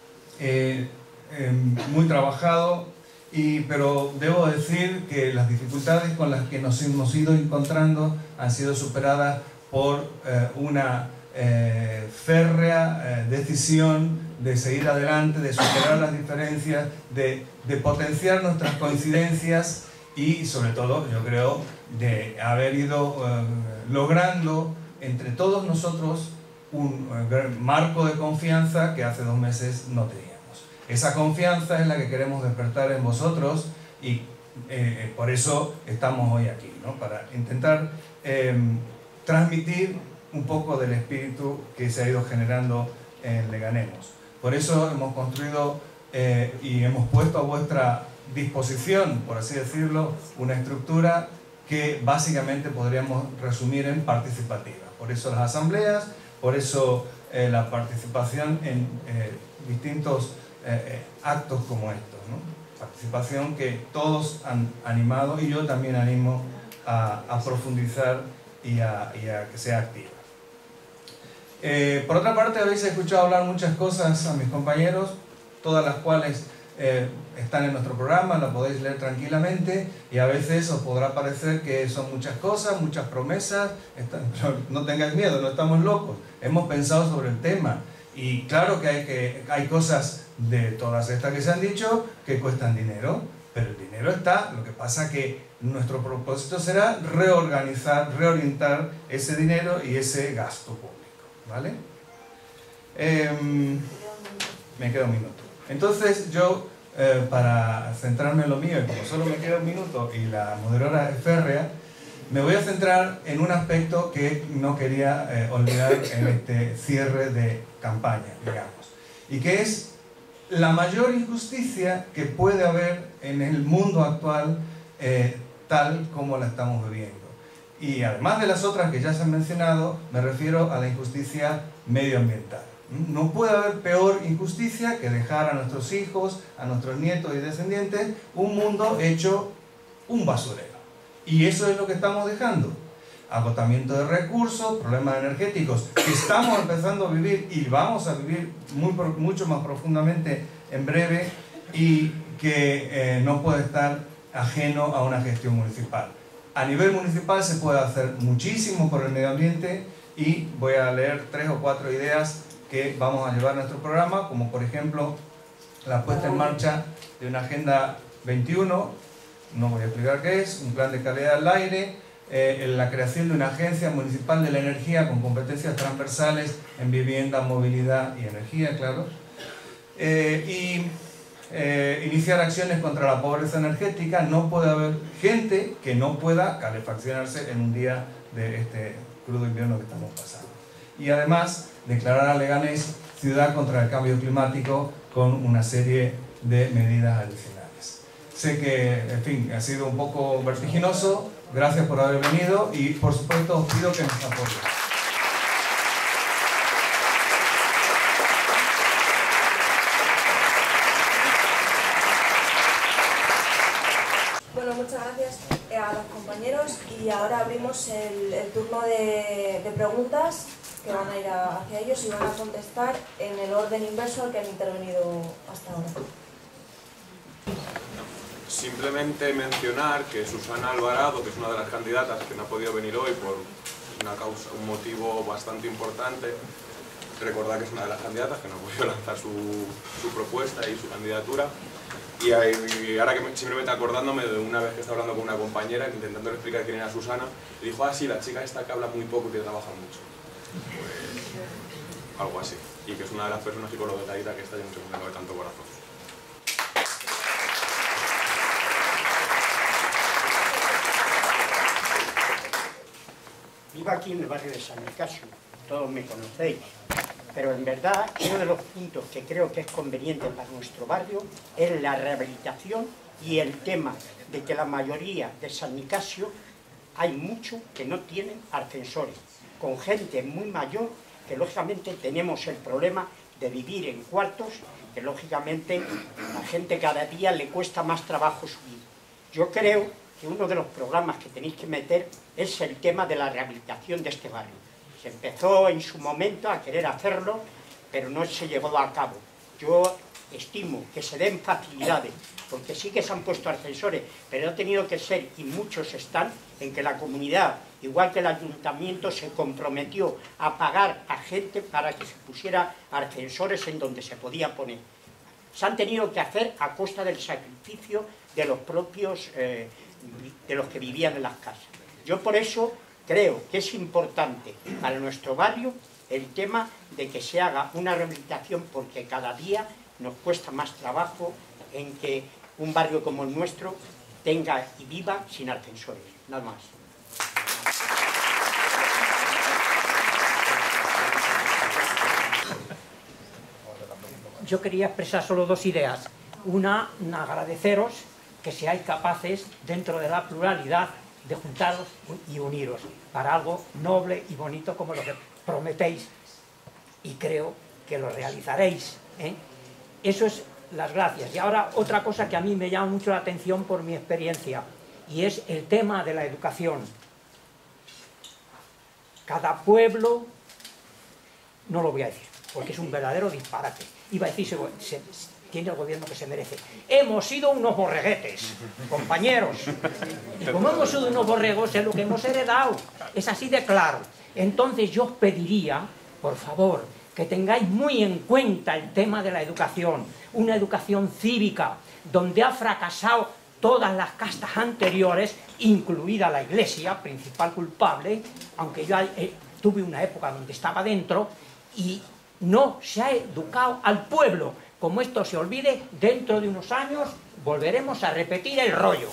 muy trabajado, pero debo decir que las dificultades con las que nos hemos ido encontrando han sido superadas por una férrea decisión de seguir adelante, de superar las diferencias, de potenciar nuestras coincidencias y sobre todo, yo creo, de haber ido logrando entre todos nosotros un marco de confianza que hace 2 meses no teníamos. Esa confianza es la que queremos despertar en vosotros y por eso estamos hoy aquí, ¿no? Para intentar transmitir un poco del espíritu que se ha ido generando en Leganemos. Por eso hemos construido y hemos puesto a vuestra disposición, por así decirlo, una estructura que básicamente podríamos resumir en participativa. Por eso las asambleas, por eso la participación en distintos actos como estos, ¿no? Participación que todos han animado y yo también animo a profundizar y a que sea activa. Por otra parte, habéis escuchado hablar muchas cosas a mis compañeros, todas las cuales están en nuestro programa, la podéis leer tranquilamente y a veces os podrá parecer que son muchas cosas, muchas promesas, pero no tengáis miedo, no estamos locos, hemos pensado sobre el tema y claro que hay cosas de todas estas que se han dicho que cuestan dinero, pero el dinero está, lo que pasa que nuestro propósito será reorientar ese dinero y ese gasto público, ¿vale? Me queda un minuto. Entonces yo, para centrarme en lo mío, y como solo me queda un minuto y la moderadora es férrea, me voy a centrar en un aspecto que no quería olvidar en este cierre de campaña, digamos, y que es la mayor injusticia que puede haber en el mundo actual tal como la estamos viviendo. Y además de las otras que ya se han mencionado, me refiero a la injusticia medioambiental. No puede haber peor injusticia que dejar a nuestros hijos, a nuestros nietos y descendientes, un mundo hecho un basurero. Y eso es lo que estamos dejando. Agotamiento de recursos, problemas energéticos que estamos empezando a vivir y vamos a vivir mucho más profundamente en breve y que no puede estar ajeno a una gestión municipal. A nivel municipal se puede hacer muchísimo por el medio ambiente y voy a leer 3 o 4 ideas que vamos a llevar a nuestro programa, como por ejemplo la puesta en marcha de una Agenda 21, no voy a explicar qué es, un plan de calidad del aire, la creación de una agencia municipal de la energía con competencias transversales en vivienda, movilidad y energía, claro, iniciar acciones contra la pobreza energética. No puede haber gente que no pueda calefaccionarse en un día de este crudo invierno que estamos pasando. Y además declarar a Leganés ciudad contra el cambio climático con una serie de medidas adicionales. Sé que, en fin, ha sido un poco vertiginoso. Gracias por haber venido y, por supuesto, os pido que nos apoyen. Bueno, muchas gracias a los compañeros y ahora abrimos el turno de preguntas que van a ir hacia ellos y van a contestar en el orden inverso al que han intervenido hasta ahora. Simplemente mencionar que Susana Alvarado, que es una de las candidatas que no ha podido venir hoy por un motivo bastante importante, recordad que es una de las candidatas que no ha podido lanzar su propuesta y su candidatura. Y ahora que simplemente acordándome de una vez que estaba hablando con una compañera intentando explicar quién era Susana, y dijo, ah sí, la chica esta que habla muy poco y que trabaja mucho. Pues, algo así. Y que es una de las personas psicologetaítas que está en un segundo de tanto corazón. Vivo aquí en el barrio de San Nicasio, todos me conocéis, pero en verdad uno de los puntos que creo que es conveniente para nuestro barrio es la rehabilitación y el tema de que la mayoría de San Nicasio hay muchos que no tienen ascensores, con gente muy mayor que lógicamente tenemos el problema de vivir en cuartos, que lógicamente a la gente cada día le cuesta más trabajo subir. Yo creo que uno de los programas que tenéis que meter es el tema de la rehabilitación de este barrio. Se empezó en su momento a querer hacerlo, pero no se llevó a cabo. Yo estimo que se den facilidades, porque sí que se han puesto ascensores, pero ha tenido que ser, y muchos están, en que la comunidad, igual que el ayuntamiento, se comprometió a pagar a gente para que se pusiera ascensores en donde se podía poner. Se han tenido que hacer a costa del sacrificio de los propios, de los que vivían en las casas. Yo por eso creo que es importante para nuestro barrio el tema de que se haga una rehabilitación, porque cada día nos cuesta más trabajo en que un barrio como el nuestro tenga y viva sin ascensores. Nada más. Yo quería expresar solo dos ideas. Una, agradeceros que seáis capaces, dentro de la pluralidad, de juntaros y uniros para algo noble y bonito como lo que prometéis, y creo que lo realizaréis, ¿eh? Eso es las gracias. Y ahora otra cosa que a mí me llama mucho la atención por mi experiencia, y es el tema de la educación. Cada pueblo, no lo voy a decir, porque es un verdadero disparate. Iba a decir, tiene el gobierno que se merece. Hemos sido unos borreguetes, compañeros. Y como hemos sido unos borregos, es lo que hemos heredado. Es así de claro. Entonces yo os pediría, por favor, que tengáis muy en cuenta el tema de la educación. Una educación cívica, donde ha fracasado todas las castas anteriores, incluida la Iglesia, principal culpable, aunque yo tuve una época donde estaba dentro, y no se ha educado al pueblo. Como esto se olvide, dentro de unos años volveremos a repetir el rollo.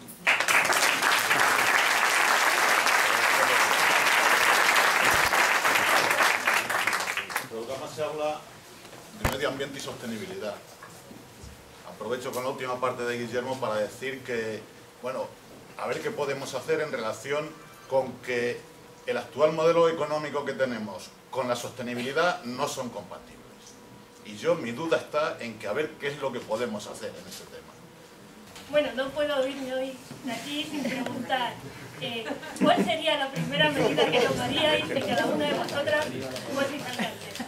En el programa se habla de medio ambiente y sostenibilidad. Aprovecho con la última parte de Guillermo para decir que, bueno, a ver qué podemos hacer en relación con que el actual modelo económico que tenemos con la sostenibilidad no son compatibles. Y mi duda está en que a ver qué es lo que podemos hacer en ese tema. Bueno, no puedo irme hoy de aquí sin preguntar cuál sería la primera medida que tomaríais de cada una de vosotras como alcaldes.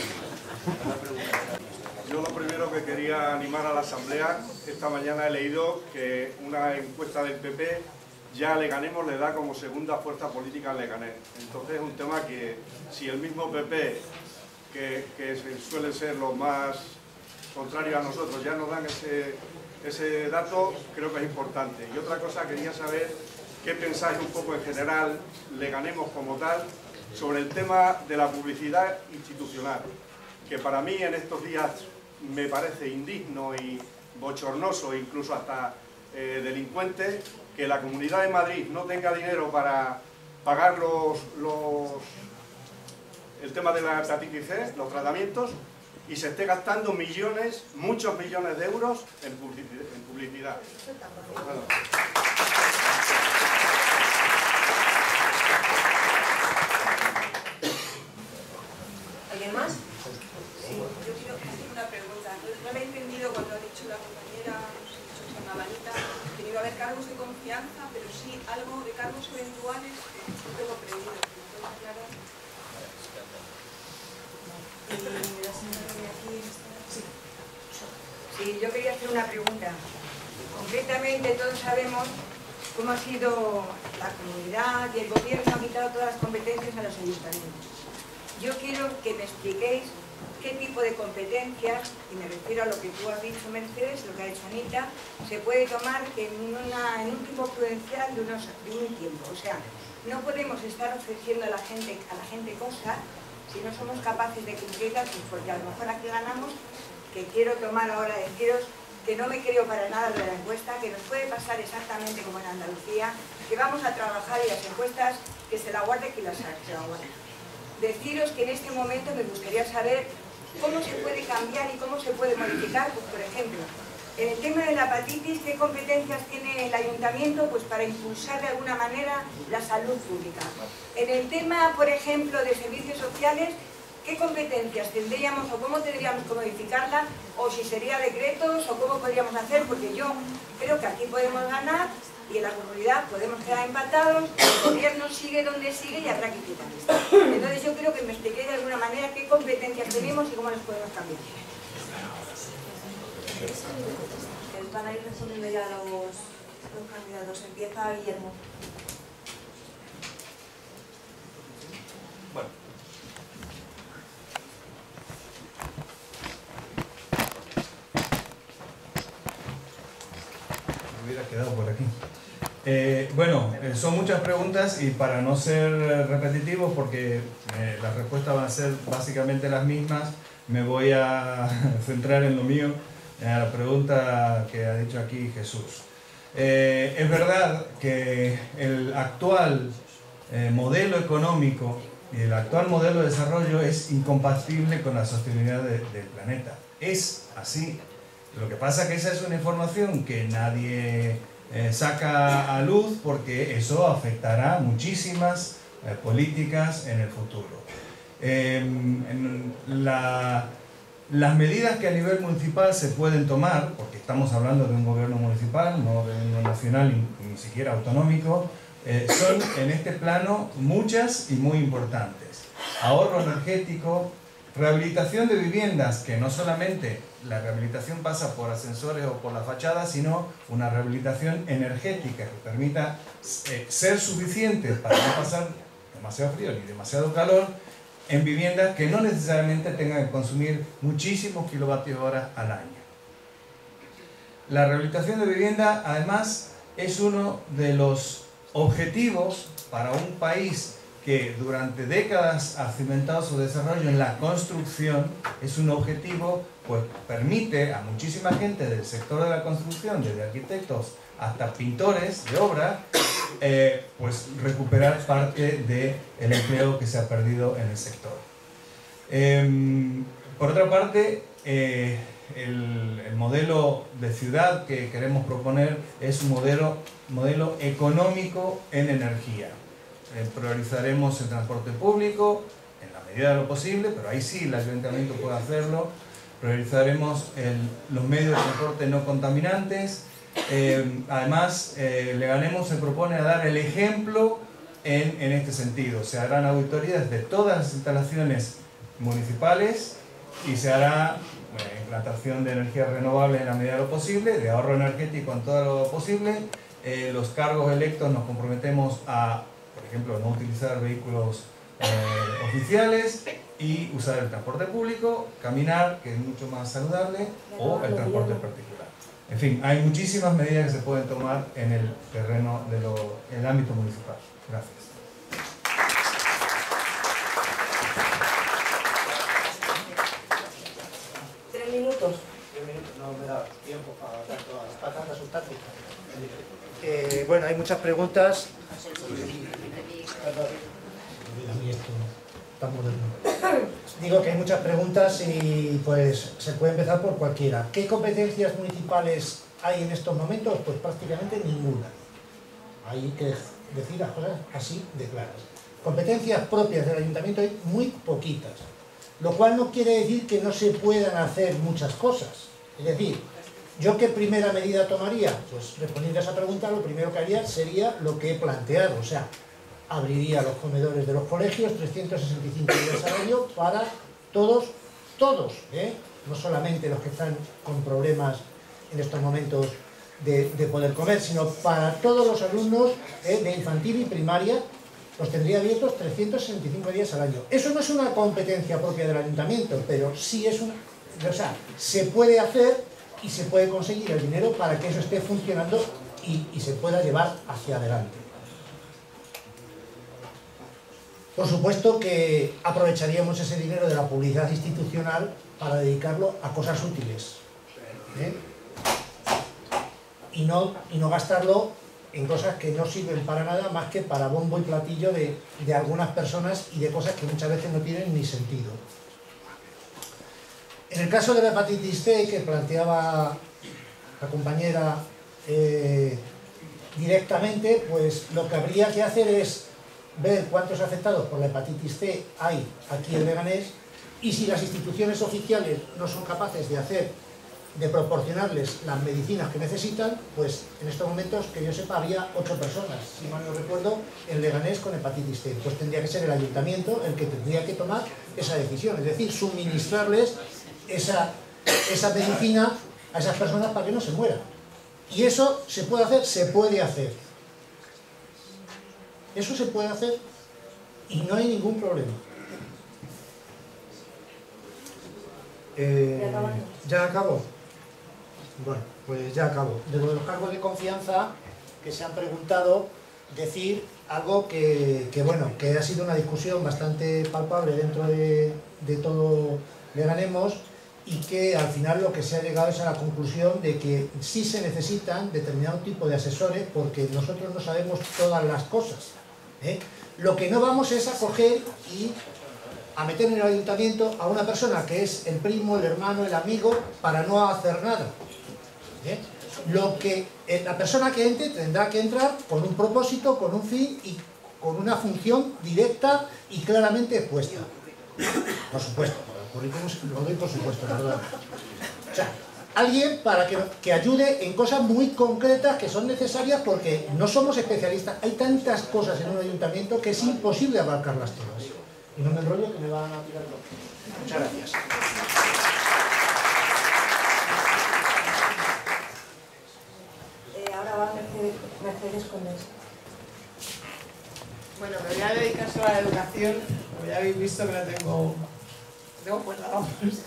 Yo lo primero que quería animar a la Asamblea, esta mañana he leído que una encuesta del PP ya a Leganés le da como segunda fuerza política a Leganés. Entonces es un tema que si el mismo PP que suelen ser los más contrarios a nosotros, ya nos dan ese dato, creo que es importante. Y otra cosa, quería saber qué pensáis un poco en general, Leganemos como tal, sobre el tema de la publicidad institucional, que para mí en estos días me parece indigno y bochornoso, incluso hasta delincuente, que la Comunidad de Madrid no tenga dinero para pagar el tema de la hepatitis C, los tratamientos, y se esté gastando millones, muchos millones de euros en publicidad. Bueno. ¿Alguien más? Sí, yo quiero hacer una pregunta. No me he entendido cuando ha dicho la compañera Susana Vanita que no iba a haber cargos de confianza, pero sí algo de cargos eventuales que tengo previsto. ¿Me puedes aclarar? Sí, yo quería hacer una pregunta. Concretamente, todos sabemos cómo ha sido la comunidad y el gobierno ha quitado todas las competencias a los ayuntamientos. Yo quiero que me expliquéis qué tipo de competencias, y me refiero a lo que tú has dicho, Mercedes, lo que ha dicho Anita, se puede tomar en un tiempo prudencial de un tiempo. O sea, no podemos estar ofreciendo a la gente cosas si no somos capaces de cumplirlas, pues porque a lo mejor aquí ganamos, que quiero tomar ahora deciros que no me creo para nada lo de la encuesta, que nos puede pasar exactamente como en Andalucía, que vamos a trabajar y las encuestas que se la guarde quien se la guarde. Deciros que en este momento me gustaría saber cómo se puede cambiar y cómo se puede modificar, pues por ejemplo, en el tema de la hepatitis, ¿qué competencias tiene el ayuntamiento pues para impulsar de alguna manera la salud pública? En el tema, por ejemplo, de servicios sociales, ¿qué competencias tendríamos o cómo tendríamos que modificarla? O si sería decretos o cómo podríamos hacer, porque yo creo que aquí podemos ganar y en la comunidad podemos quedar empatados, el gobierno sigue donde sigue y habrá que quitar esto. Entonces yo creo que me expliqué de alguna manera qué competencias tenemos y cómo las podemos cambiar. Van a ir respondiendo ya los candidatos. Empieza Guillermo. Bueno. Me hubiera quedado por aquí. Son muchas preguntas y para no ser repetitivos, porque las respuestas van a ser básicamente las mismas, me voy a centrar en lo mío, en la pregunta que ha dicho aquí Jesús. Es verdad que el actual modelo económico y el actual modelo de desarrollo es incompatible con la sostenibilidad del planeta. Es así. Lo que pasa es que esa es una información que nadie saca a luz porque eso afectará muchísimas políticas en el futuro. Las medidas que a nivel municipal se pueden tomar, porque estamos hablando de un gobierno municipal, no de uno nacional ni siquiera autonómico, son en este plano muchas y muy importantes. Ahorro energético, rehabilitación de viviendas, que no solamente la rehabilitación pasa por ascensores o por la fachada, sino una rehabilitación energética que permita ser suficiente para no pasar demasiado frío ni demasiado calor en viviendas que no necesariamente tengan que consumir muchísimos kilovatios hora al año. La rehabilitación de vivienda, además, es uno de los objetivos para un país que durante décadas ha cimentado su desarrollo en la construcción. Es un objetivo, pues permite a muchísima gente del sector de la construcción, desde arquitectos hasta pintores de obra, pues recuperar parte del empleo que se ha perdido en el sector. Por otra parte, el modelo de ciudad que queremos proponer es un modelo económico en energía. Priorizaremos el transporte público en la medida de lo posible, pero ahí sí el ayuntamiento puede hacerlo. Priorizaremos los medios de transporte no contaminantes. Además, Leganemos se propone a dar el ejemplo en este sentido. Se harán auditorías de todas las instalaciones municipales y se hará implantación de energías renovables en la medida de lo posible, de ahorro energético en todo lo posible. Los cargos electos nos comprometemos a, por ejemplo, no utilizar vehículos oficiales y usar el transporte público, caminar, que es mucho más saludable, o el transporte particular. En fin, hay muchísimas medidas que se pueden tomar en el terreno en el ámbito municipal. Gracias. Minutos. No me da tiempo para tanta sustancia. Bueno, hay muchas preguntas. Digo que hay muchas preguntas y pues se puede empezar por cualquiera. ¿Qué competencias municipales hay en estos momentos? Pues prácticamente ninguna. Hay que decir las cosas así de claras. Competencias propias del ayuntamiento hay muy poquitas. Lo cual no quiere decir que no se puedan hacer muchas cosas. Es decir, ¿yo qué primera medida tomaría? Pues respondiendo a esa pregunta, lo primero que haría sería lo que he planteado. O sea, abriría los comedores de los colegios 365 días al año para todos, no solamente los que están con problemas en estos momentos de poder comer, sino para todos los alumnos de infantil y primaria. Los tendría abiertos 365 días al año. Eso no es una competencia propia del ayuntamiento, pero sí es una... O sea, se puede hacer y se puede conseguir el dinero para que eso esté funcionando y se pueda llevar hacia adelante. Por supuesto que aprovecharíamos ese dinero de la publicidad institucional para dedicarlo a cosas útiles. Y no gastarlo en cosas que no sirven para nada más que para bombo y platillo de algunas personas y de cosas que muchas veces no tienen ni sentido. En el caso de la hepatitis C que planteaba la compañera directamente, pues lo que habría que hacer es ver cuántos afectados por la hepatitis C hay aquí en Leganés y si las instituciones oficiales no son capaces de proporcionarles las medicinas que necesitan, pues en estos momentos, que yo sepa, había 8 personas, si mal no recuerdo, en Leganés con hepatitis C. Pues tendría que ser el ayuntamiento el que tendría que tomar esa decisión, es decir, suministrarles esa medicina a esas personas para que no se mueran. Y eso se puede hacer, se puede hacer. Eso se puede hacer y no hay ningún problema. ¿Ya acabo? Bueno, pues ya acabo. De lo de los cargos de confianza que se han preguntado, decir algo que ha sido una discusión bastante palpable dentro de todo Leganemos y que al final lo que se ha llegado es a la conclusión de que sí se necesitan determinado tipo de asesores porque nosotros no sabemos todas las cosas. Lo que no vamos es a coger y a meter en el ayuntamiento a una persona que es el primo, el hermano, el amigo, para no hacer nada. La persona que entre tendrá que entrar con un propósito, con un fin y con una función directa y claramente expuesta. Por supuesto, el currículum lo doy por supuesto, ¿verdad? O sea, alguien para que ayude en cosas muy concretas que son necesarias porque no somos especialistas. Hay tantas cosas en un ayuntamiento que es imposible abarcarlas todas. Y no me enrollo que me van a tirar loco. Muchas gracias. Ahora va Mercedes Condés. Bueno, me voy a dedicar solo a la educación, como ya habéis visto que la tengo cuerda, vamos.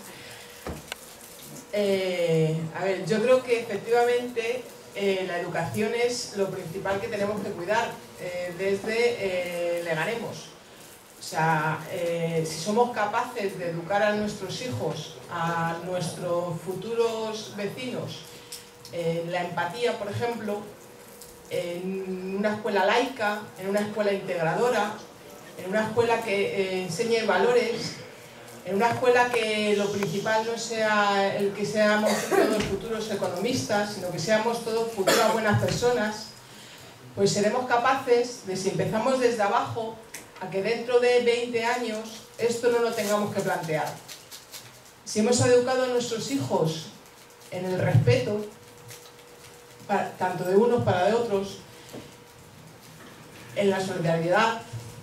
A ver, yo creo que efectivamente la educación es lo principal que tenemos que cuidar desde Leganemos. O sea, si somos capaces de educar a nuestros hijos, a nuestros futuros vecinos, la empatía, por ejemplo, en una escuela laica, en una escuela integradora, en una escuela que enseñe valores, en una escuela que lo principal no sea el que seamos todos futuros economistas, sino que seamos todos futuras buenas personas, pues seremos capaces de, si empezamos desde abajo, a que dentro de 20 años esto no lo tengamos que plantear. Si hemos educado a nuestros hijos en el respeto, tanto de unos para de otros, en la solidaridad,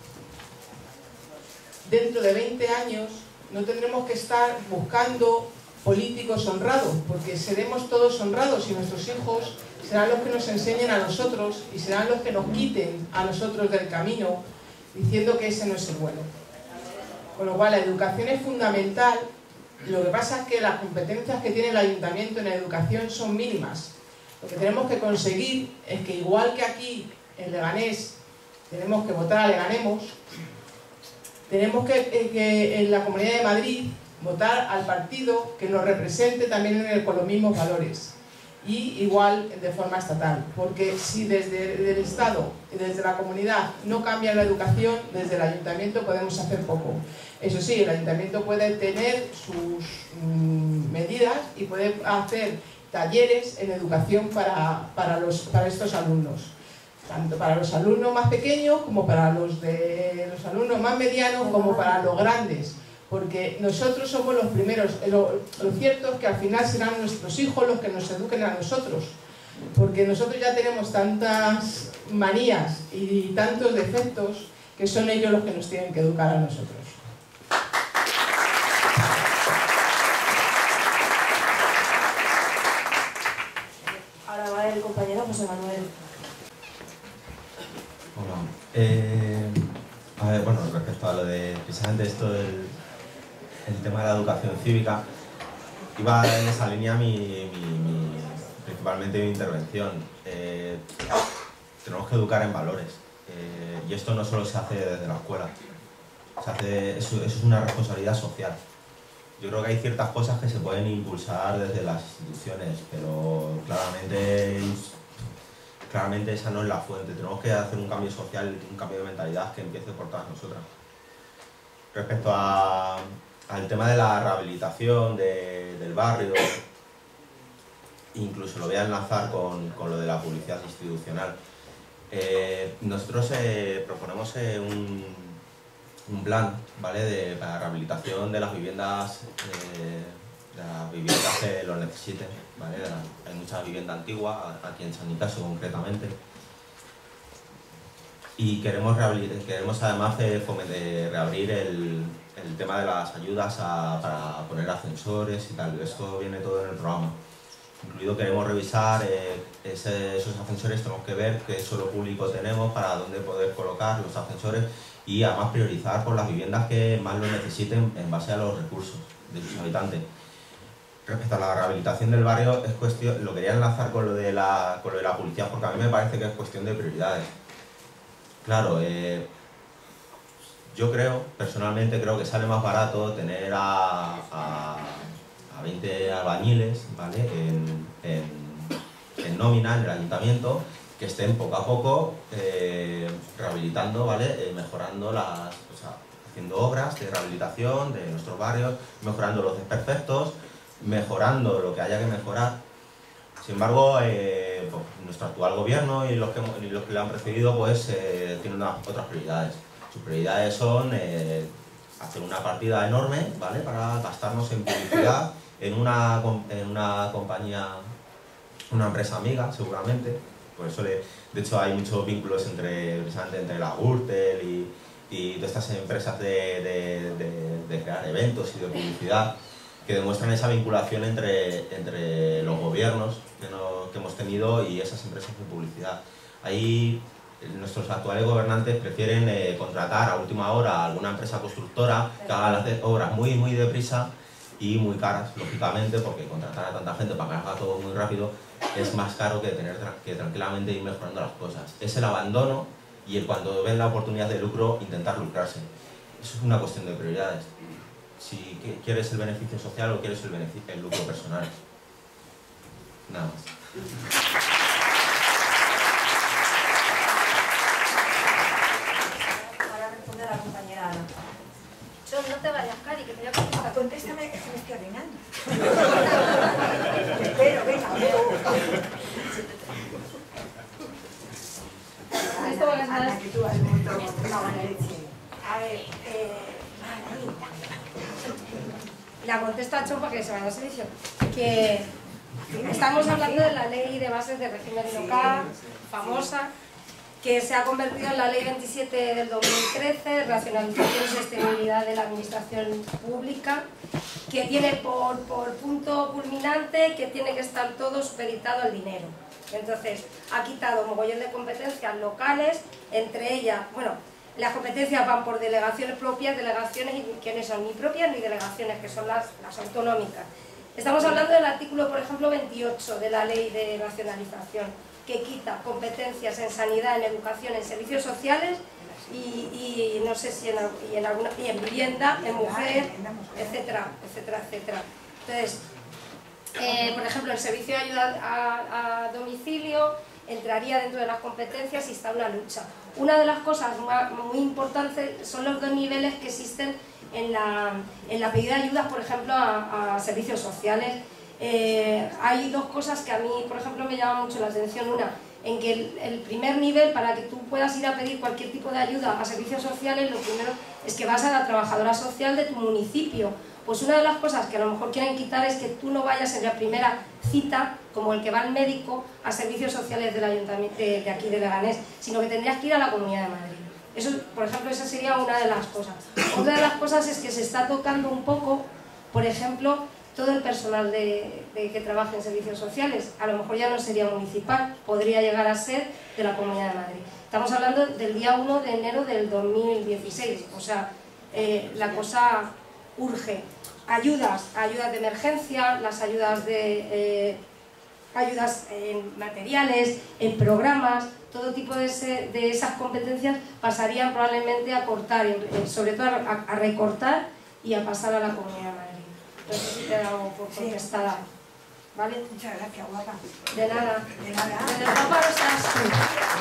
dentro de 20 años no tendremos que estar buscando políticos honrados, porque seremos todos honrados y nuestros hijos serán los que nos enseñen a nosotros y serán los que nos quiten a nosotros del camino, diciendo que ese no es el bueno. Con lo cual la educación es fundamental. Lo que pasa es que las competencias que tiene el ayuntamiento en educación son mínimas. Lo que tenemos que conseguir es que, igual que aquí en Leganés tenemos que votar a Leganemos, tenemos que en la Comunidad de Madrid votar al partido que nos represente también con los mismos valores, y igual de forma estatal, porque si desde el Estado y desde la comunidad no cambia la educación, desde el ayuntamiento podemos hacer poco. Eso sí, el ayuntamiento puede tener sus medidas y puede hacer talleres en educación para estos alumnos, tanto para los alumnos más pequeños como para los alumnos más medianos, como para los grandes, porque nosotros somos los primeros. Lo cierto es que al final serán nuestros hijos los que nos eduquen a nosotros, porque nosotros ya tenemos tantas manías y tantos defectos que son ellos los que nos tienen que educar a nosotros. Ahora va el compañero José Manuel. Hola. A ver, bueno, respecto a lo de precisamente esto del tema de la educación cívica, iba en esa línea principalmente mi intervención. Tenemos que educar en valores, y esto no solo se hace desde la escuela, eso es una responsabilidad social. Yo creo que hay ciertas cosas que se pueden impulsar desde las instituciones, pero claramente esa no es la fuente. Tenemos que hacer un cambio social, un cambio de mentalidad que empiece por todas nosotras. Respecto al tema de la rehabilitación del barrio, incluso lo voy a enlazar con lo de la publicidad institucional. Nosotros proponemos un plan, ¿vale?, para la rehabilitación de las viviendas que lo necesiten, ¿vale? Hay mucha vivienda antigua, aquí en San Nicasio concretamente, y queremos además reabrir el tema de las ayudas para poner ascensores y tal. Esto viene todo en el programa. Incluido queremos revisar esos ascensores, tenemos que ver qué suelo público tenemos para dónde poder colocar los ascensores, y además priorizar por las viviendas que más lo necesiten en base a los recursos de sus habitantes. Respecto a la rehabilitación del barrio, lo quería enlazar con lo de la publicidad, porque a mí me parece que es cuestión de prioridades. Claro, yo personalmente creo que sale más barato tener a 20 albañiles, ¿vale?, en nómina en el ayuntamiento, que estén poco a poco rehabilitando, ¿vale?, mejorando haciendo obras de rehabilitación de nuestros barrios, mejorando los desperfectos, mejorando lo que haya que mejorar. Sin embargo, nuestro actual gobierno y los que le han precedido pues tienen otras prioridades. Sus prioridades son hacer una partida enorme, ¿vale?, para gastarnos en publicidad en una compañía, una empresa amiga seguramente. Por eso de hecho hay muchos vínculos precisamente entre la Gürtel y todas estas empresas de crear eventos y de publicidad, que demuestran esa vinculación entre los gobiernos que hemos tenido y esas empresas de publicidad. Ahí nuestros actuales gobernantes prefieren contratar a última hora a alguna empresa constructora que haga las obras muy deprisa y muy caras, lógicamente, porque contratar a tanta gente para que haga todo muy rápido es más caro que tener que tranquilamente ir mejorando las cosas. Es el abandono y cuando ven la oportunidad de lucro, intentar lucrarse. Eso es una cuestión de prioridades. Si quieres el beneficio social o quieres el lucro personal. Nada más. Ahora responde a la compañera Ana. No te vayas, Cari, que te voy a contestar. Contéstame, que se me estoy arruinando. Pero, venga, Ana, que tú has montado una buena leche. A ver, la contesto a Chompa, que se va a dar servicio. Que estamos hablando de la ley de bases de régimen local, famosa, que se ha convertido en la ley 27 del 2013, racionalización y sostenibilidad de la administración pública, que tiene por punto culminante que tiene que estar todo supeditado al dinero. Entonces, ha quitado un mogollón de competencias locales, entre ellas, bueno, Las competencias van por delegaciones propias, delegaciones que no son ni propias ni delegaciones, que son las autonómicas. Estamos hablando del artículo, por ejemplo, 28 de la Ley de Nacionalización, que quita competencias en sanidad, en educación, en servicios sociales y no sé si en vivienda, en mujer, etcétera, etcétera, etcétera. Entonces, por ejemplo, el servicio de ayuda a domicilio entraría dentro de las competencias y está una lucha. Una de las cosas muy importantes son los dos niveles que existen en la pedida de ayudas, por ejemplo, a servicios sociales. Hay dos cosas que a mí, por ejemplo, me llaman mucho la atención. Una, en que el primer nivel, para que tú puedas ir a pedir cualquier tipo de ayuda a servicios sociales, lo primero es que vas a la trabajadora social de tu municipio. Pues una de las cosas que a lo mejor quieren quitar es que tú no vayas en la primera cita, como el que va al médico, a servicios sociales del ayuntamiento de aquí de Leganés, sino que tendrías que ir a la Comunidad de Madrid. Eso, por ejemplo, esa sería una de las cosas. Otra de las cosas es que se está tocando un poco, por ejemplo, todo el personal que trabaja en servicios sociales. A lo mejor ya no sería municipal, podría llegar a ser de la Comunidad de Madrid. Estamos hablando del día 1 de enero del 2016, o sea, la cosa urge. Ayudas de emergencia, las ayudas ayudas en materiales, en programas, todo tipo de esas competencias pasarían probablemente a cortar, sobre todo a recortar y a pasar a la Comunidad de Madrid. No sé si te he dado por contestada. ¿Vale? Muchas gracias, guapa. De nada. De nada. Desde el guapa no estás tú.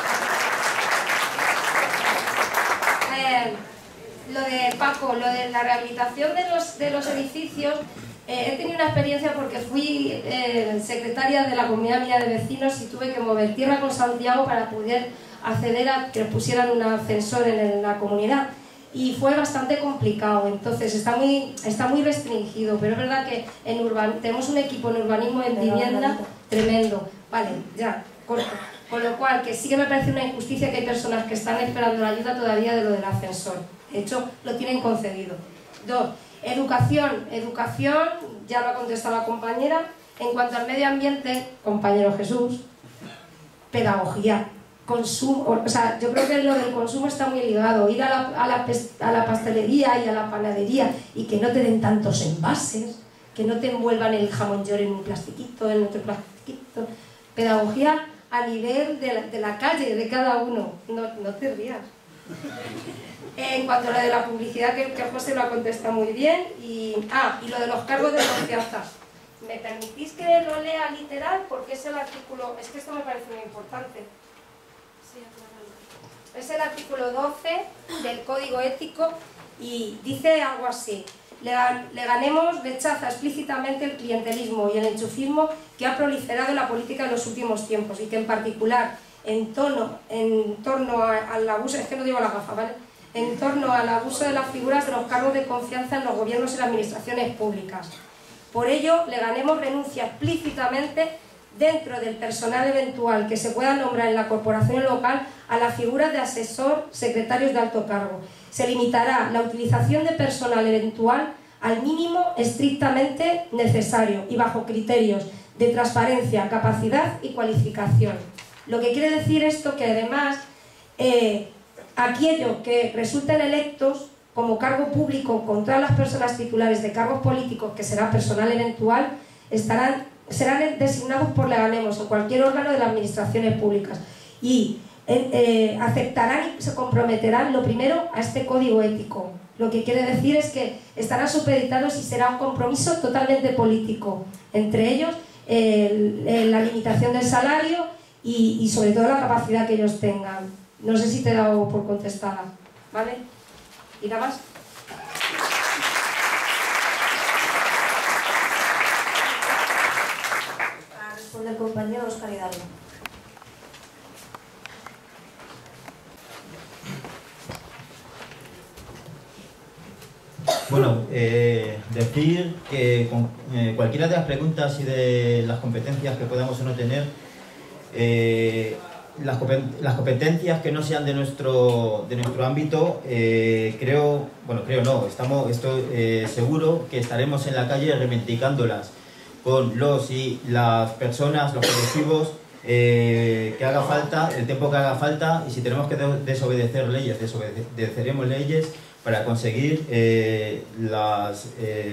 Lo de Paco, lo de la rehabilitación de los edificios, he tenido una experiencia porque fui secretaria de la comunidad mía de vecinos y tuve que mover tierra con Santiago para poder acceder a que nos pusieran un ascensor en la comunidad. Y fue bastante complicado, entonces está muy restringido, pero es verdad que tenemos un equipo en urbanismo, en vivienda, tremendo. Vale, ya, corto. Con lo cual, que sí que me parece una injusticia que hay personas que están esperando la ayuda todavía de lo del ascensor. De hecho, lo tienen concedido. 2. Educación, ya lo ha contestado la compañera. En cuanto al medio ambiente, compañero Jesús, pedagogía, consumo, o sea, yo creo que lo del consumo está muy ligado. Ir a la pastelería y a la panadería y que no te den tantos envases, que no te envuelvan el jamón york en un plastiquito, en otro plastiquito. Pedagogía a nivel de la calle, de cada uno. No te rías. En cuanto a lo de la publicidad, que José lo ha contestado muy bien, y lo de los cargos de confianza. ¿Me permitís que lo lea literal? Porque es el artículo, es que esto me parece muy importante. Es el artículo 12 del Código Ético y dice algo así: Leganemos rechaza explícitamente el clientelismo y el enchufismo que ha proliferado en la política en los últimos tiempos y que en particular en torno al abuso, es que no digo la gafa, ¿vale? En torno al abuso de las figuras de los cargos de confianza en los gobiernos y las administraciones públicas. Por ello, Leganemos renuncia explícitamente, dentro del personal eventual que se pueda nombrar en la corporación local, a la figura de asesor, secretarios de alto cargo. Se limitará la utilización de personal eventual al mínimo estrictamente necesario y bajo criterios de transparencia, capacidad y cualificación. Lo que quiere decir esto que además aquellos que resulten electos como cargo público con todas las personas titulares de cargos políticos, que será personal eventual, serán designados por Leganemos o cualquier órgano de las administraciones públicas y aceptarán y se comprometerán, lo primero, a este código ético. Lo que quiere decir es que estarán supeditados y será un compromiso totalmente político, entre ellos la limitación del salario y sobre todo la capacidad que ellos tengan. No sé si te he dado por contestada, ¿vale? ¿Y nada más? Para responder el compañero Óscar Hidalgo. Bueno, decir que con cualquiera de las preguntas y de las competencias que podamos o no tener, las competencias que no sean de nuestro ámbito, estoy seguro que estaremos en la calle reivindicándolas con los y las personas, los colectivos que haga falta, el tiempo que haga falta, y si tenemos que desobedecer leyes, desobedeceremos leyes para conseguir las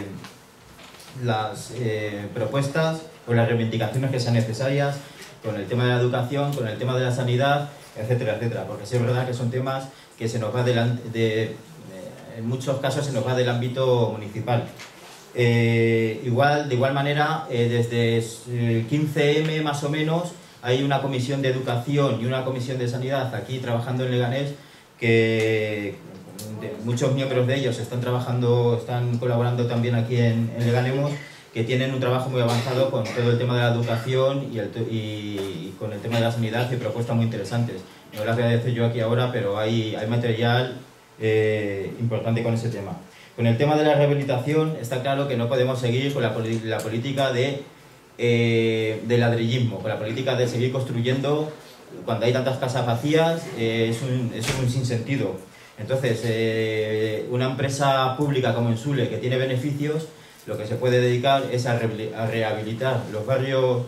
propuestas o las reivindicaciones que sean necesarias con el tema de la educación, con el tema de la sanidad, etcétera, etcétera, porque sí es verdad que son temas que se nos va en muchos casos se nos va del ámbito municipal. De igual manera, desde el 15M más o menos, hay una comisión de educación y una comisión de sanidad aquí trabajando en Leganés, que muchos miembros de ellos están colaborando también aquí en Leganemos, que tienen un trabajo muy avanzado con todo el tema de la educación y con el tema de la sanidad, y propuestas muy interesantes. No las voy a decir yo aquí ahora, pero hay material importante con ese tema. Con el tema de la rehabilitación está claro que no podemos seguir con la política de ladrillismo, con la política de seguir construyendo cuando hay tantas casas vacías. Es un sinsentido. Entonces, una empresa pública como Ensule, que tiene beneficios, lo que se puede dedicar es a rehabilitar los barrios,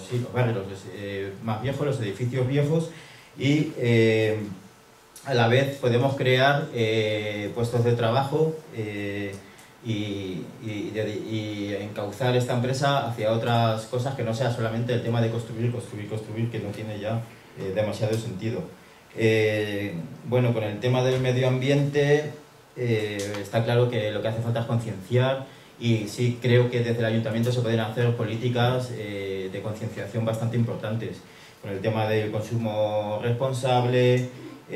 más viejos, los edificios viejos, y a la vez podemos crear puestos de trabajo y encauzar esta empresa hacia otras cosas que no sea solamente el tema de construir, que no tiene ya demasiado sentido. Bueno, con el tema del medio ambiente está claro que lo que hace falta es concienciar, y sí creo que desde el ayuntamiento se pueden hacer políticas de concienciación bastante importantes con el tema del consumo responsable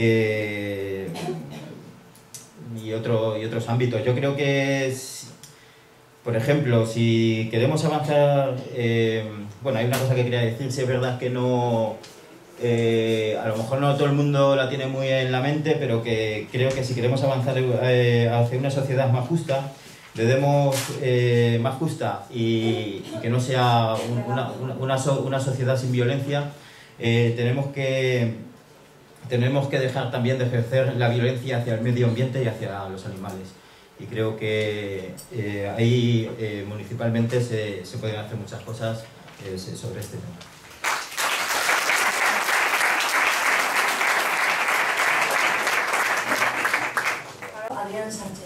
y otros ámbitos. Yo creo que, por ejemplo, si queremos avanzar, bueno, hay una cosa que quería decir, si es verdad que no, a lo mejor no todo el mundo la tiene muy en la mente, pero que creo que si queremos avanzar hacia una sociedad más justa, más justa y que no sea una sociedad sin violencia, tenemos que dejar también de ejercer la violencia hacia el medio ambiente y hacia los animales. Y creo que ahí municipalmente se pueden hacer muchas cosas sobre este tema. Adrián Sánchez.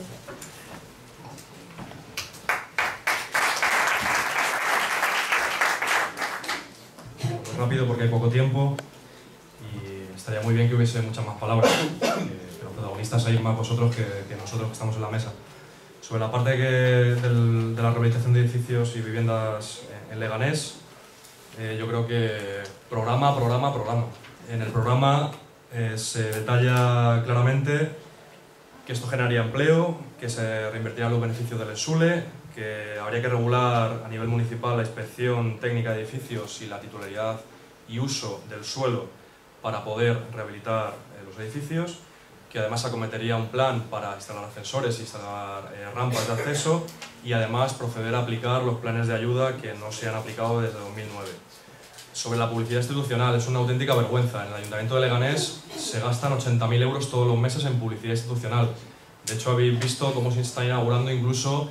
Rápido porque hay poco tiempo y estaría muy bien que hubiese muchas más palabras, que los protagonistas sois más vosotros que nosotros que estamos en la mesa. Sobre la parte de la rehabilitación de edificios y viviendas en Leganés, yo creo que programa. En el programa se detalla claramente que esto generaría empleo, que se reinvertirán los beneficios del Ensule, que habría que regular a nivel municipal la inspección técnica de edificios y la titularidad y uso del suelo para poder rehabilitar los edificios, que además acometería un plan para instalar ascensores, instalar rampas de acceso y además proceder a aplicar los planes de ayuda que no se han aplicado desde 2009. Sobre la publicidad institucional, es una auténtica vergüenza. En el Ayuntamiento de Leganés se gastan 80.000 euros todos los meses en publicidad institucional. De hecho, habéis visto cómo se está inaugurando incluso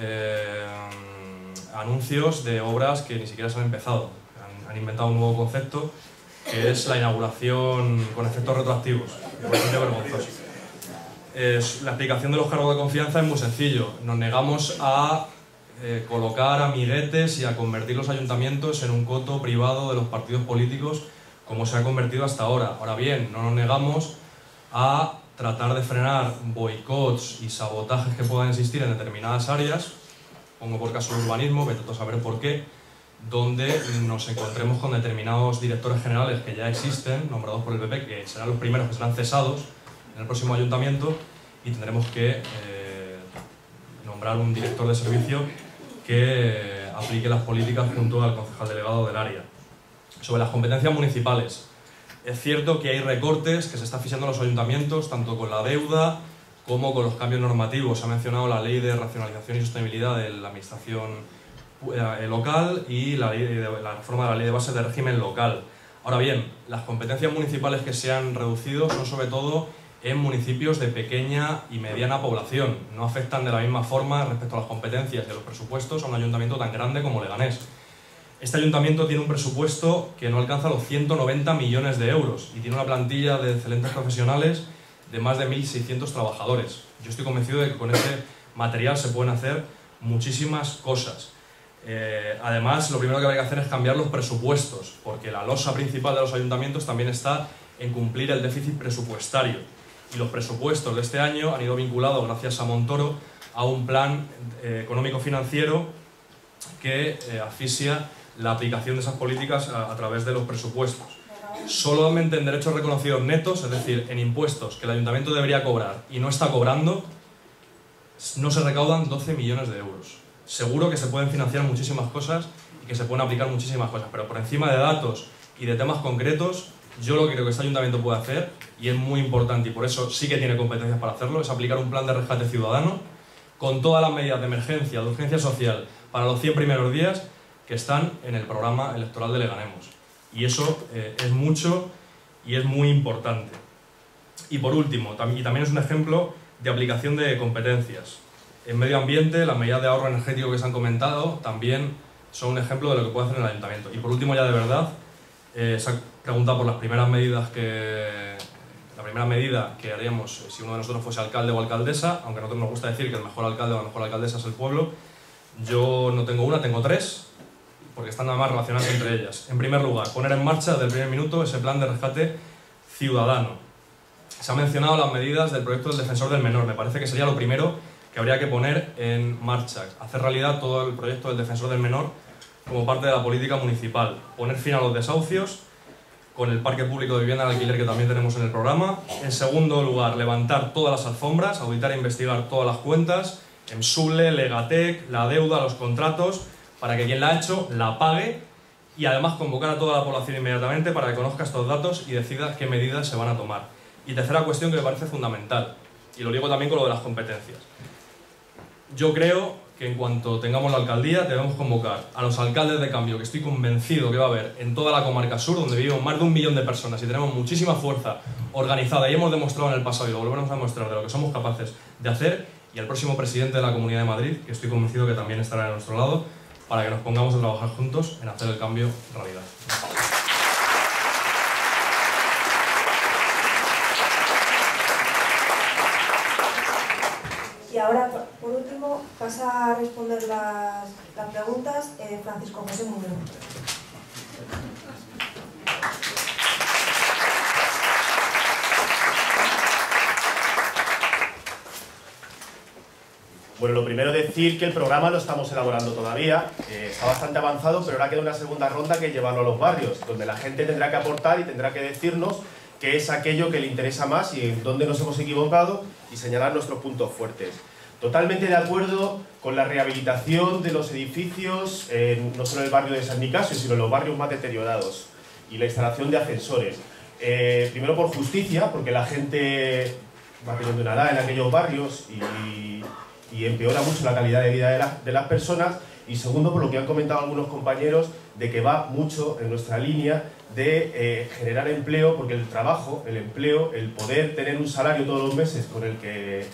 anuncios de obras que ni siquiera se han empezado. Han inventado un nuevo concepto que es la inauguración con efectos retroactivos. Es bastante vergonzoso. La aplicación de los cargos de confianza es muy sencillo. Nos negamos a colocar amiguetes y a convertir los ayuntamientos en un coto privado de los partidos políticos como se ha convertido hasta ahora. Ahora bien, no nos negamos a tratar de frenar boicots y sabotajes que puedan existir en determinadas áreas, pongo por caso el urbanismo, vete a saber por qué, donde nos encontremos con determinados directores generales que ya existen, nombrados por el PP, que serán los primeros que serán cesados en el próximo ayuntamiento, y tendremos que nombrar un director de servicio que aplique las políticas junto al concejal delegado del área. Sobre las competencias municipales, es cierto que hay recortes que se está asfixiando a los ayuntamientos, tanto con la deuda como con los cambios normativos. Se ha mencionado la Ley de Racionalización y Sostenibilidad de la Administración local y la reforma de la Ley de Bases de Régimen Local. Ahora bien, las competencias municipales que se han reducido son sobre todo en municipios de pequeña y mediana población. No afectan de la misma forma respecto a las competencias y a los presupuestos a un ayuntamiento tan grande como Leganés. Este ayuntamiento tiene un presupuesto que no alcanza los 190 millones de euros y tiene una plantilla de excelentes profesionales de más de 1.600 trabajadores. Yo estoy convencido de que con ese material se pueden hacer muchísimas cosas. Además, lo primero que hay que hacer es cambiar los presupuestos, porque la losa principal de los ayuntamientos también está en cumplir el déficit presupuestario. Y los presupuestos de este año han ido vinculados, gracias a Montoro, a un plan económico-financiero que asfixia la aplicación de esas políticas a través de los presupuestos. Solamente en derechos reconocidos netos, es decir, en impuestos que el ayuntamiento debería cobrar y no está cobrando, no se recaudan 12 millones de euros. Seguro que se pueden financiar muchísimas cosas y que se pueden aplicar muchísimas cosas, pero por encima de datos y de temas concretos, yo lo que creo que este ayuntamiento puede hacer, y es muy importante y por eso sí que tiene competencias para hacerlo, es aplicar un plan de rescate ciudadano con todas las medidas de emergencia, de urgencia social para los 100 primeros días que están en el programa electoral de Leganemos. Y eso es mucho y es muy importante. Y por último, y también es un ejemplo de aplicación de competencias. En medio ambiente, las medidas de ahorro energético que se han comentado también son un ejemplo de lo que puede hacer el ayuntamiento. Y por último, ya de verdad, se ha preguntado por las primeras medidas la primera medida que haríamos si uno de nosotros fuese alcalde o alcaldesa, aunque a nosotros nos gusta decir que el mejor alcalde o la mejor alcaldesa es el pueblo. Yo no tengo una, tengo tres, porque están nada más relacionadas entre ellas. En primer lugar, poner en marcha desde el primer minuto ese plan de rescate ciudadano. Se han mencionado las medidas del proyecto del Defensor del Menor. Me parece que sería lo primero que habría que poner en marcha. Hacer realidad todo el proyecto del Defensor del Menor como parte de la política municipal. Poner fin a los desahucios con el parque público de vivienda de alquiler que también tenemos en el programa. En segundo lugar, levantar todas las alfombras, auditar e investigar todas las cuentas, Emsule, Legatec, la deuda, los contratos, para que quien la ha hecho la pague y además convocar a toda la población inmediatamente para que conozca estos datos y decida qué medidas se van a tomar. Y tercera cuestión que me parece fundamental, y lo digo también con lo de las competencias. Yo creo que en cuanto tengamos la alcaldía debemos convocar a los alcaldes de cambio, que estoy convencido que va a haber en toda la comarca sur, donde vivimos más de 1 millón de personas y tenemos muchísima fuerza organizada y hemos demostrado en el pasado y lo volveremos a demostrar de lo que somos capaces de hacer, y al próximo presidente de la Comunidad de Madrid, que estoy convencido que también estará a nuestro lado, para que nos pongamos a trabajar juntos en hacer el cambio realidad. Y ahora, por último, pasa a responder las preguntas Francisco José Muñoz. Bueno, lo primero es decir que el programa lo estamos elaborando todavía, está bastante avanzado, pero ahora queda una segunda ronda que es llevarlo a los barrios, donde la gente tendrá que aportar y tendrá que decirnos qué es aquello que le interesa más y en dónde nos hemos equivocado y señalar nuestros puntos fuertes. Totalmente de acuerdo con la rehabilitación de los edificios, no solo en el barrio de San Nicasio, sino en los barrios más deteriorados, y la instalación de ascensores. Primero por justicia, porque la gente va teniendo una edad en aquellos barrios y empeora mucho la calidad de vida de las personas, y segundo por lo que han comentado algunos compañeros, de que va mucho en nuestra línea de generar empleo, porque el trabajo, el empleo, el poder tener un salario todos los meses con el que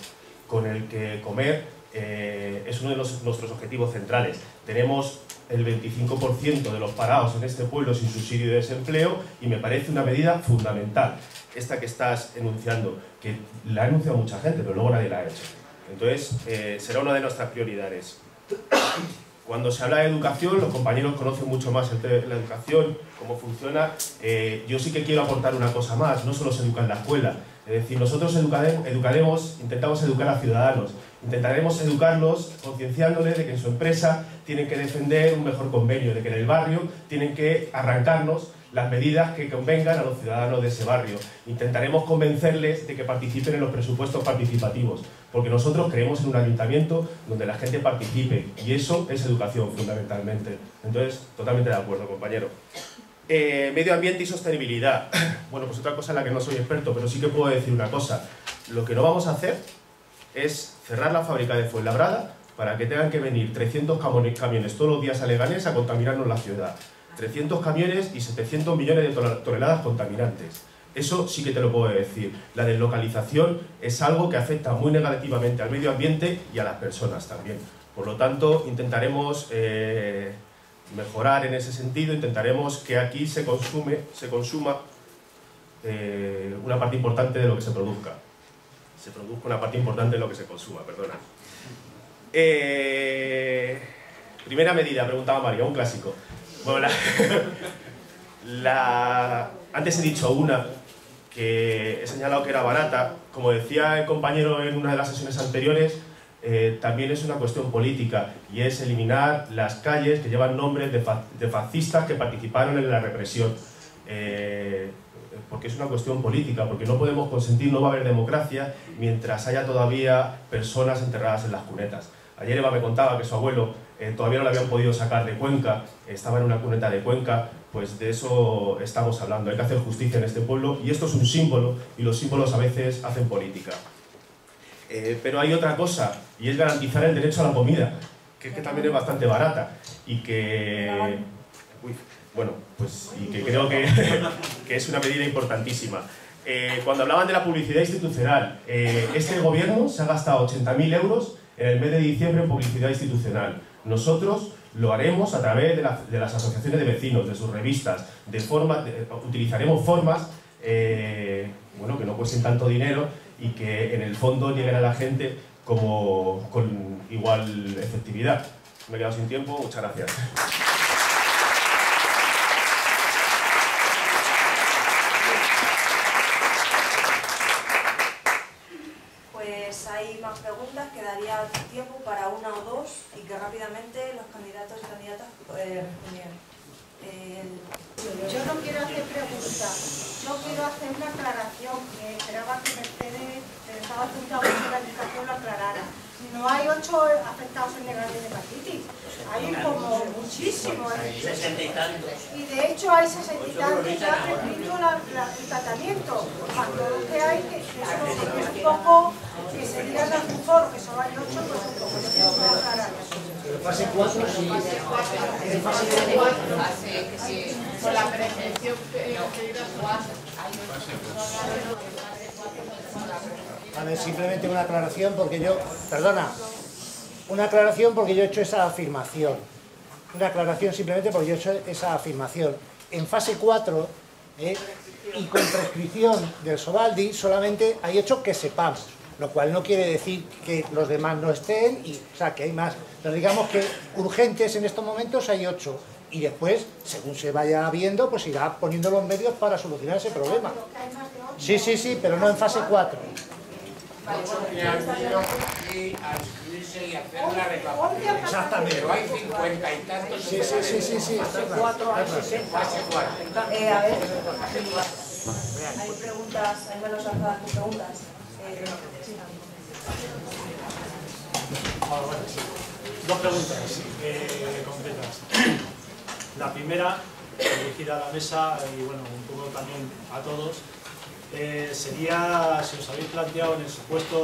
comer es uno de nuestros objetivos centrales. Tenemos el 25% de los parados en este pueblo sin subsidio de desempleo y me parece una medida fundamental, esta que estás enunciando, que la ha enunciado mucha gente, pero luego nadie la ha hecho. Entonces, será una de nuestras prioridades. Cuando se habla de educación, los compañeros conocen mucho más la educación, cómo funciona. Yo sí que quiero aportar una cosa más, no solo se educa en la escuela. Es decir, nosotros intentamos educar a ciudadanos, intentaremos educarlos concienciándoles de que en su empresa tienen que defender un mejor convenio, de que en el barrio tienen que arrancarnos las medidas que convengan a los ciudadanos de ese barrio. Intentaremos convencerles de que participen en los presupuestos participativos, porque nosotros creemos en un ayuntamiento donde la gente participe, y eso es educación fundamentalmente. Entonces, totalmente de acuerdo, compañero. Medio ambiente y sostenibilidad. Bueno, pues otra cosa en la que no soy experto, pero sí que puedo decir una cosa. Lo que no vamos a hacer es cerrar la fábrica de Fuenlabrada para que tengan que venir 300 camiones todos los días a Leganés a contaminarnos la ciudad. 300 camiones y 700 millones de toneladas contaminantes. Eso sí que te lo puedo decir. La deslocalización es algo que afecta muy negativamente al medio ambiente y a las personas también. Por lo tanto, intentaremos mejorar en ese sentido. Intentaremos que aquí se consuma una parte importante de lo que se produzca. Se produzca una parte importante de lo que se consuma, perdona. Primera medida, preguntaba María, un clásico. Bueno, antes he dicho una que he señalado que era barata. Como decía el compañero en una de las sesiones anteriores, también es una cuestión política, y es eliminar las calles que llevan nombres de fascistas que participaron en la represión. Porque es una cuestión política, porque no podemos consentir, no va a haber democracia mientras haya todavía personas enterradas en las cunetas. Ayer Eva me contaba que su abuelo todavía no le habían podido sacar de Cuenca, estaba en una cuneta de Cuenca. Pues de eso estamos hablando. Hay que hacer justicia en este pueblo, y esto es un símbolo, y los símbolos a veces hacen política. Pero hay otra cosa, y es garantizar el derecho a la comida, que también es bastante barata, y que... y que creo que es una medida importantísima. Cuando hablaban de la publicidad institucional, este gobierno se ha gastado 80.000 euros en el mes de diciembre en publicidad institucional. Nosotros lo haremos a través de las asociaciones de vecinos, de sus revistas, utilizaremos formas que no cuesten tanto dinero y que en el fondo lleguen a la gente con igual efectividad. Me he quedado sin tiempo, muchas gracias. Pues hay más preguntas, quedaría tiempo para una o dos y que rápidamente los candidatos y candidatas respondieran. Yo no quiero hacer preguntas, yo quiero hacer una aclaración que esperaba que Mercedes, que estaba apuntado en la educación, lo aclarara. No hay 8 afectados en legal de hepatitis, hay como muchísimos. 60 y tantos. Y de hecho hay 60 y tantos que han prescrito el tratamiento. Cuando lo que hay, que es un poco, que se digan al foro, que solo hay 8, pues un poco, yo quiero aclarar eso. En fase 4 sí. En fase 4 con la prevención que a ver, simplemente una aclaración porque yo... Perdona. Una aclaración porque yo he hecho esa afirmación. Una aclaración simplemente porque yo he hecho esa afirmación. En fase 4, y con prescripción del Sovaldi, solamente hay 8 que sepamos. Lo cual no quiere decir que los demás no estén, o sea, que hay más. Pero digamos que urgentes en estos momentos hay 8. Y después, según se vaya viendo, pues irá poniendo los medios para solucionar ese problema. Sí, sí, sí, pero no en fase 4. Y inscribirse y hacer la reclamación. Exactamente. Pero hay 50 y tantos. Sí, sí, sí, sí, sí. Fase 4 hay 60. Fase 4. A ver, hay preguntas, hay manos alzadas con preguntas. Dos preguntas concretas. La primera, dirigida a la mesa y bueno, un poco también a todos, sería si os habéis planteado en el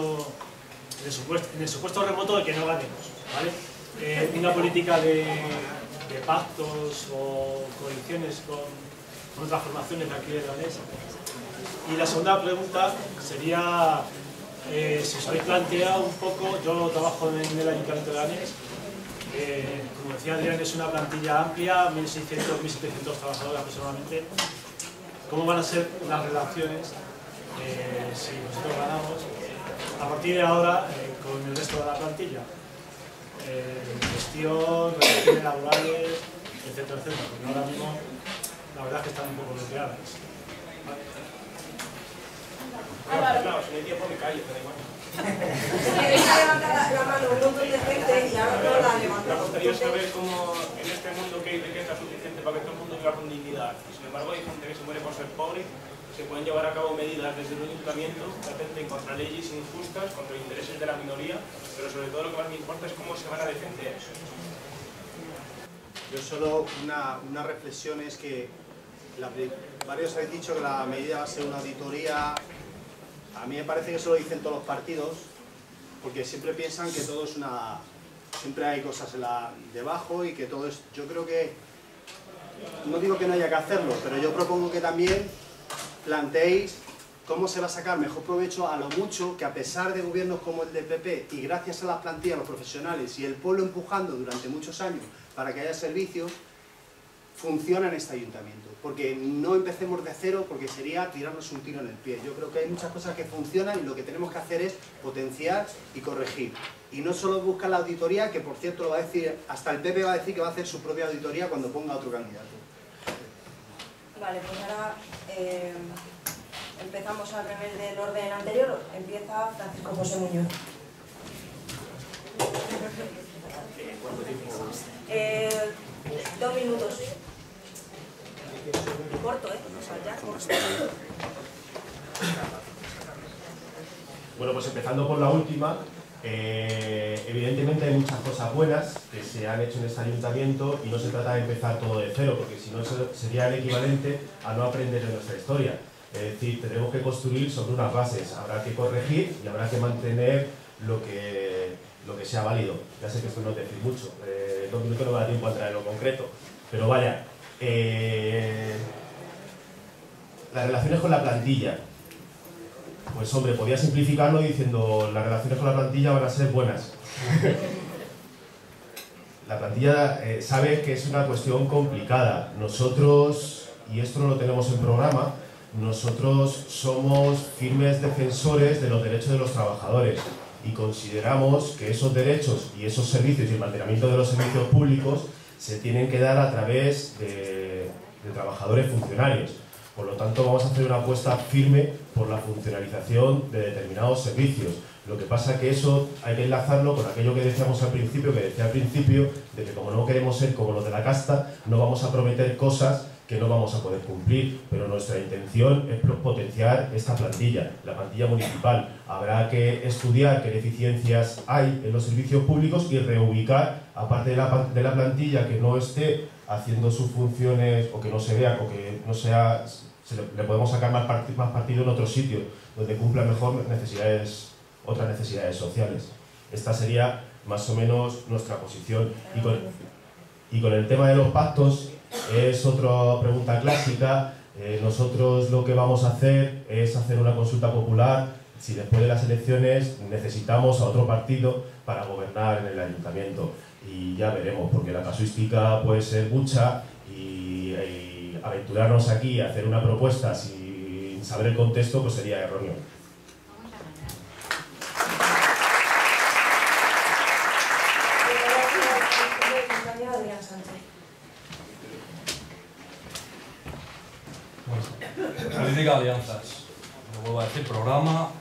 supuesto remoto de que no ganemos, ¿vale? Una política de pactos o coaliciones con otras formaciones de aquí de Leganés. Y la segunda pregunta sería si os habéis planteado un poco, yo trabajo en el Ayuntamiento de Leganés, como decía Adrián, es una plantilla amplia, 1.600, 1.700 trabajadores aproximadamente. ¿Cómo van a ser las relaciones si nosotros ganamos a partir de ahora con el resto de la plantilla? Gestión, relaciones laborales, etcétera, etcétera, porque ahora mismo la verdad es que están un poco bloqueadas. Claro, si no hay tiempo me callo, pero igual. Queréis levantar la mano un montón de gente y ahora no la levantamos. Me gustaría saber cómo en este mundo que hay riqueza suficiente para que todo el mundo viva con dignidad. Y sin embargo hay gente que se muere por ser pobre, se pueden llevar a cabo medidas desde el ayuntamiento que atenten contra leyes injustas, contra los intereses de la minoría, pero sobre todo lo que más me importa es cómo se van a defender. Yo solo una reflexión es que varios habéis dicho que la medida va a ser una auditoría. A mí me parece que eso lo dicen todos los partidos, porque siempre piensan que todo es siempre hay cosas debajo y que todo es... Yo creo que... No digo que no haya que hacerlo, pero yo propongo que también planteéis cómo se va a sacar mejor provecho a lo mucho que, a pesar de gobiernos como el del PP y gracias a las plantillas, los profesionales y el pueblo empujando durante muchos años para que haya servicios, funciona en este ayuntamiento. Porque no empecemos de cero, porque sería tirarnos un tiro en el pie. Yo creo que hay muchas cosas que funcionan y lo que tenemos que hacer es potenciar y corregir. Y no solo buscar la auditoría, que por cierto lo va a decir, hasta el PP va a decir que va a hacer su propia auditoría cuando ponga otro candidato. Vale, pues ahora empezamos a nivel del orden anterior. Empieza Francisco José Muñoz. ¿Cuánto tiempo? 2 minutos. Corto, ¿eh? O sea, ya corto. Bueno, pues empezando por la última, evidentemente hay muchas cosas buenas que se han hecho en este ayuntamiento y no se trata de empezar todo de cero, porque si no sería el equivalente a no aprender de nuestra historia. Es decir, tenemos que construir sobre unas bases, habrá que corregir y habrá que mantener lo que sea válido. Ya sé que esto no es decir mucho, 2 minutos no me da tiempo a entrar en lo concreto, pero vaya, las relaciones con la plantilla. Pues hombre, podría simplificarlo diciendo las relaciones con la plantilla van a ser buenas. La plantilla sabe que es una cuestión complicada. Nosotros, y esto no lo tenemos en programa, nosotros somos firmes defensores de los derechos de los trabajadores y consideramos que esos derechos y esos servicios y el mantenimiento de los servicios públicos se tienen que dar a través de trabajadores funcionarios. Por lo tanto, vamos a hacer una apuesta firme por la funcionalización de determinados servicios. Lo que pasa es que eso hay que enlazarlo con aquello que decíamos al principio, de que como no queremos ser como los de la casta, no vamos a prometer cosas que no vamos a poder cumplir, pero nuestra intención es potenciar esta plantilla, la plantilla municipal. Habrá que estudiar qué deficiencias hay en los servicios públicos y reubicar, aparte de la plantilla que no esté haciendo sus funciones o que no se vea o que no sea, le podemos sacar más partido en otro sitio, donde cumpla mejor otras necesidades sociales. Esta sería más o menos nuestra posición. Y con el tema de los pactos, es otra pregunta clásica. Nosotros lo que vamos a hacer es hacer una consulta popular si después de las elecciones necesitamos a otro partido para gobernar en el ayuntamiento. Y ya veremos, porque la casuística puede ser mucha y aventurarnos aquí a hacer una propuesta sin saber el contexto pues sería erróneo. Política de alianzas. Lo vuelvo a decir, programa.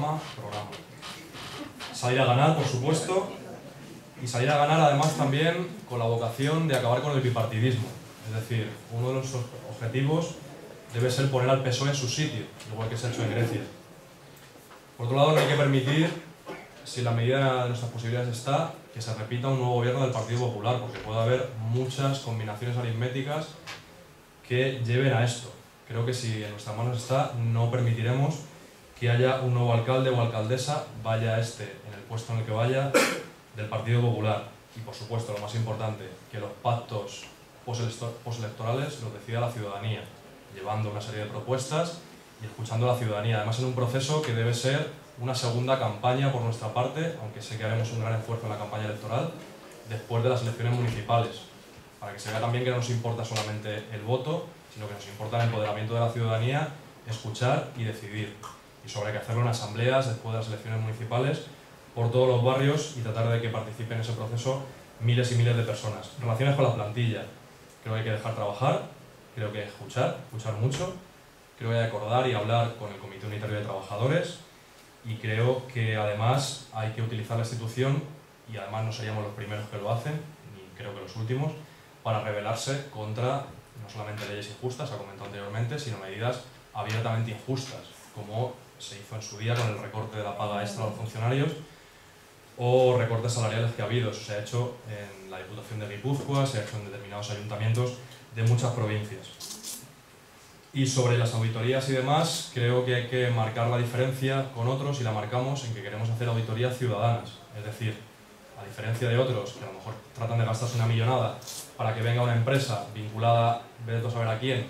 Salir a ganar, por supuesto, y salir a ganar además también con la vocación de acabar con el bipartidismo. Es decir, uno de nuestros objetivos debe ser poner al PSOE en su sitio, igual que se ha hecho en Grecia. Por otro lado, no hay que permitir, si la medida de nuestras posibilidades está, que se repita un nuevo gobierno del Partido Popular, porque puede haber muchas combinaciones aritméticas que lleven a esto. Creo que si en nuestras manos está, no permitiremos que haya un nuevo alcalde o alcaldesa, vaya este en el puesto en el que vaya, del Partido Popular. Y por supuesto, lo más importante, que los pactos postelectorales los decida la ciudadanía, llevando una serie de propuestas y escuchando a la ciudadanía. Además, en un proceso que debe ser una segunda campaña por nuestra parte, aunque sé que haremos un gran esfuerzo en la campaña electoral, después de las elecciones municipales, para que se vea también que no nos importa solamente el voto, sino que nos importa el empoderamiento de la ciudadanía, escuchar y decidir. Y sobre que hacerlo en asambleas después de las elecciones municipales, por todos los barrios y tratar de que participen en ese proceso miles y miles de personas. Relaciones con la plantilla. Creo que hay que dejar trabajar, creo que escuchar mucho, creo que hay que acordar y hablar con el Comité Unitario de Trabajadores y creo que además hay que utilizar la institución, y además no seríamos los primeros que lo hacen, ni creo que los últimos, para rebelarse contra no solamente leyes injustas, ha comentado anteriormente, sino medidas abiertamente injustas, como se hizo en su día con el recorte de la paga extra a los funcionarios o recortes salariales que ha habido. Eso se ha hecho en la Diputación de Guipúzcoa, se ha hecho en determinados ayuntamientos de muchas provincias. Y sobre las auditorías y demás, creo que hay que marcar la diferencia con otros, y la marcamos en que queremos hacer auditorías ciudadanas. Es decir, a diferencia de otros que a lo mejor tratan de gastarse una millonada para que venga una empresa vinculada, vete a saber a quién,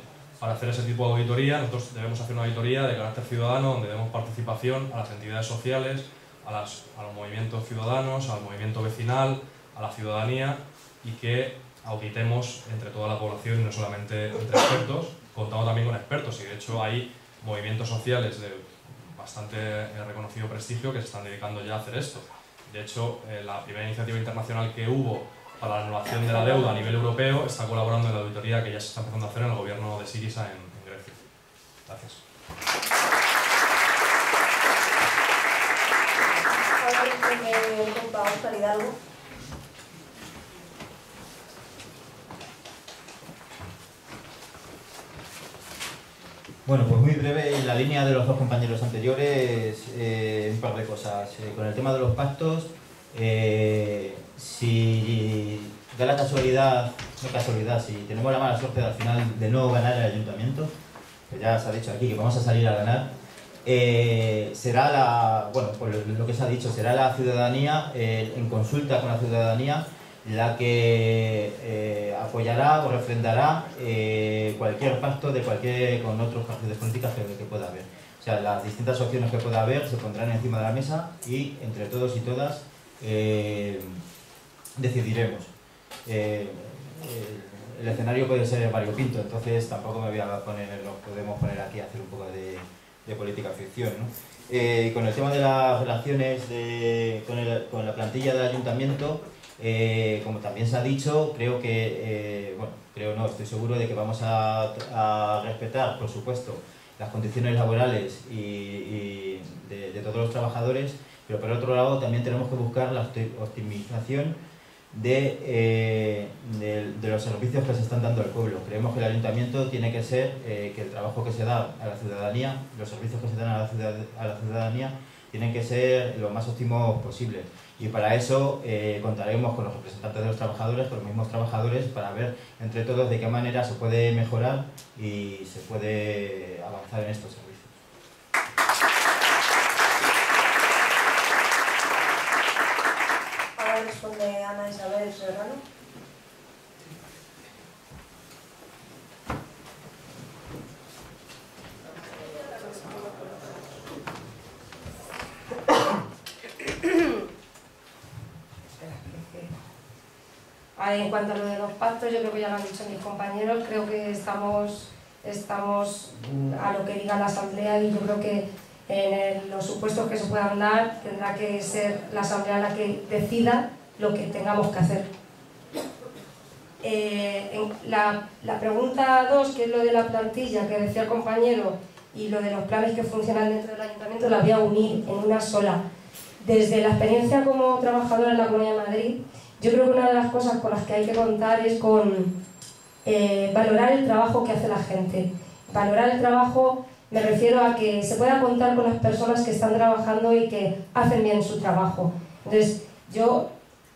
Para hacer ese tipo de auditoría, nosotros debemos hacer una auditoría de carácter ciudadano, donde demos participación a las entidades sociales, a los movimientos ciudadanos, al movimiento vecinal, a la ciudadanía, y que auditemos entre toda la población y no solamente entre expertos, contando también con expertos, y de hecho hay movimientos sociales de bastante reconocido prestigio que se están dedicando ya a hacer esto. De hecho, la primera iniciativa internacional que hubo para la anulación de la deuda a nivel europeo está colaborando en la auditoría que ya se está empezando a hacer en el gobierno de Syriza en Grecia. Gracias. Bueno, pues muy breve, en la línea de los dos compañeros anteriores, un par de cosas. Con el tema de los pactos, si da la casualidad, no casualidad, si tenemos la mala suerte al final de no ganar el ayuntamiento, que ya se ha dicho aquí que vamos a salir a ganar, será la, bueno, pues lo que se ha dicho, será la ciudadanía, en consulta con la ciudadanía, la que apoyará o refrendará cualquier pacto con otros partidos políticos que pueda haber. O sea, las distintas opciones que pueda haber se pondrán encima de la mesa y entre todos y todas decidiremos. El escenario puede ser variopinto, entonces tampoco me voy a poner, nos podemos poner aquí a hacer un poco de política ficción, ¿no? Con el tema de las relaciones con la plantilla del ayuntamiento, como también se ha dicho, creo que, bueno, creo no, estoy seguro de que vamos a respetar, por supuesto, las condiciones laborales y de todos los trabajadores, pero por otro lado también tenemos que buscar la optimización de los servicios que se están dando al pueblo. Creemos que el ayuntamiento tiene que ser, que el trabajo que se da a la ciudadanía, los servicios que se dan a la ciudadanía, tienen que ser lo más óptimos posible. Y para eso contaremos con los representantes de los trabajadores, con los mismos trabajadores, para ver entre todos de qué manera se puede mejorar y se puede avanzar en estos servicios. Ahora responde Ana Isabel Serrano. En cuanto a lo de los pactos, yo creo que ya lo han dicho mis compañeros, creo que estamos a lo que diga la Asamblea, y yo creo que en los supuestos que se puedan dar tendrá que ser la Asamblea la que decida lo que tengamos que hacer. La pregunta 2, que es lo de la plantilla que decía el compañero, y lo de los planes que funcionan dentro del ayuntamiento, la voy a unir en una sola. Desde la experiencia como trabajadora en la Comunidad de Madrid, yo creo que una de las cosas con las que hay que contar es con valorar el trabajo que hace la gente. Valorar el trabajo, me refiero a que se pueda contar con las personas que están trabajando y que hacen bien su trabajo. Entonces, yo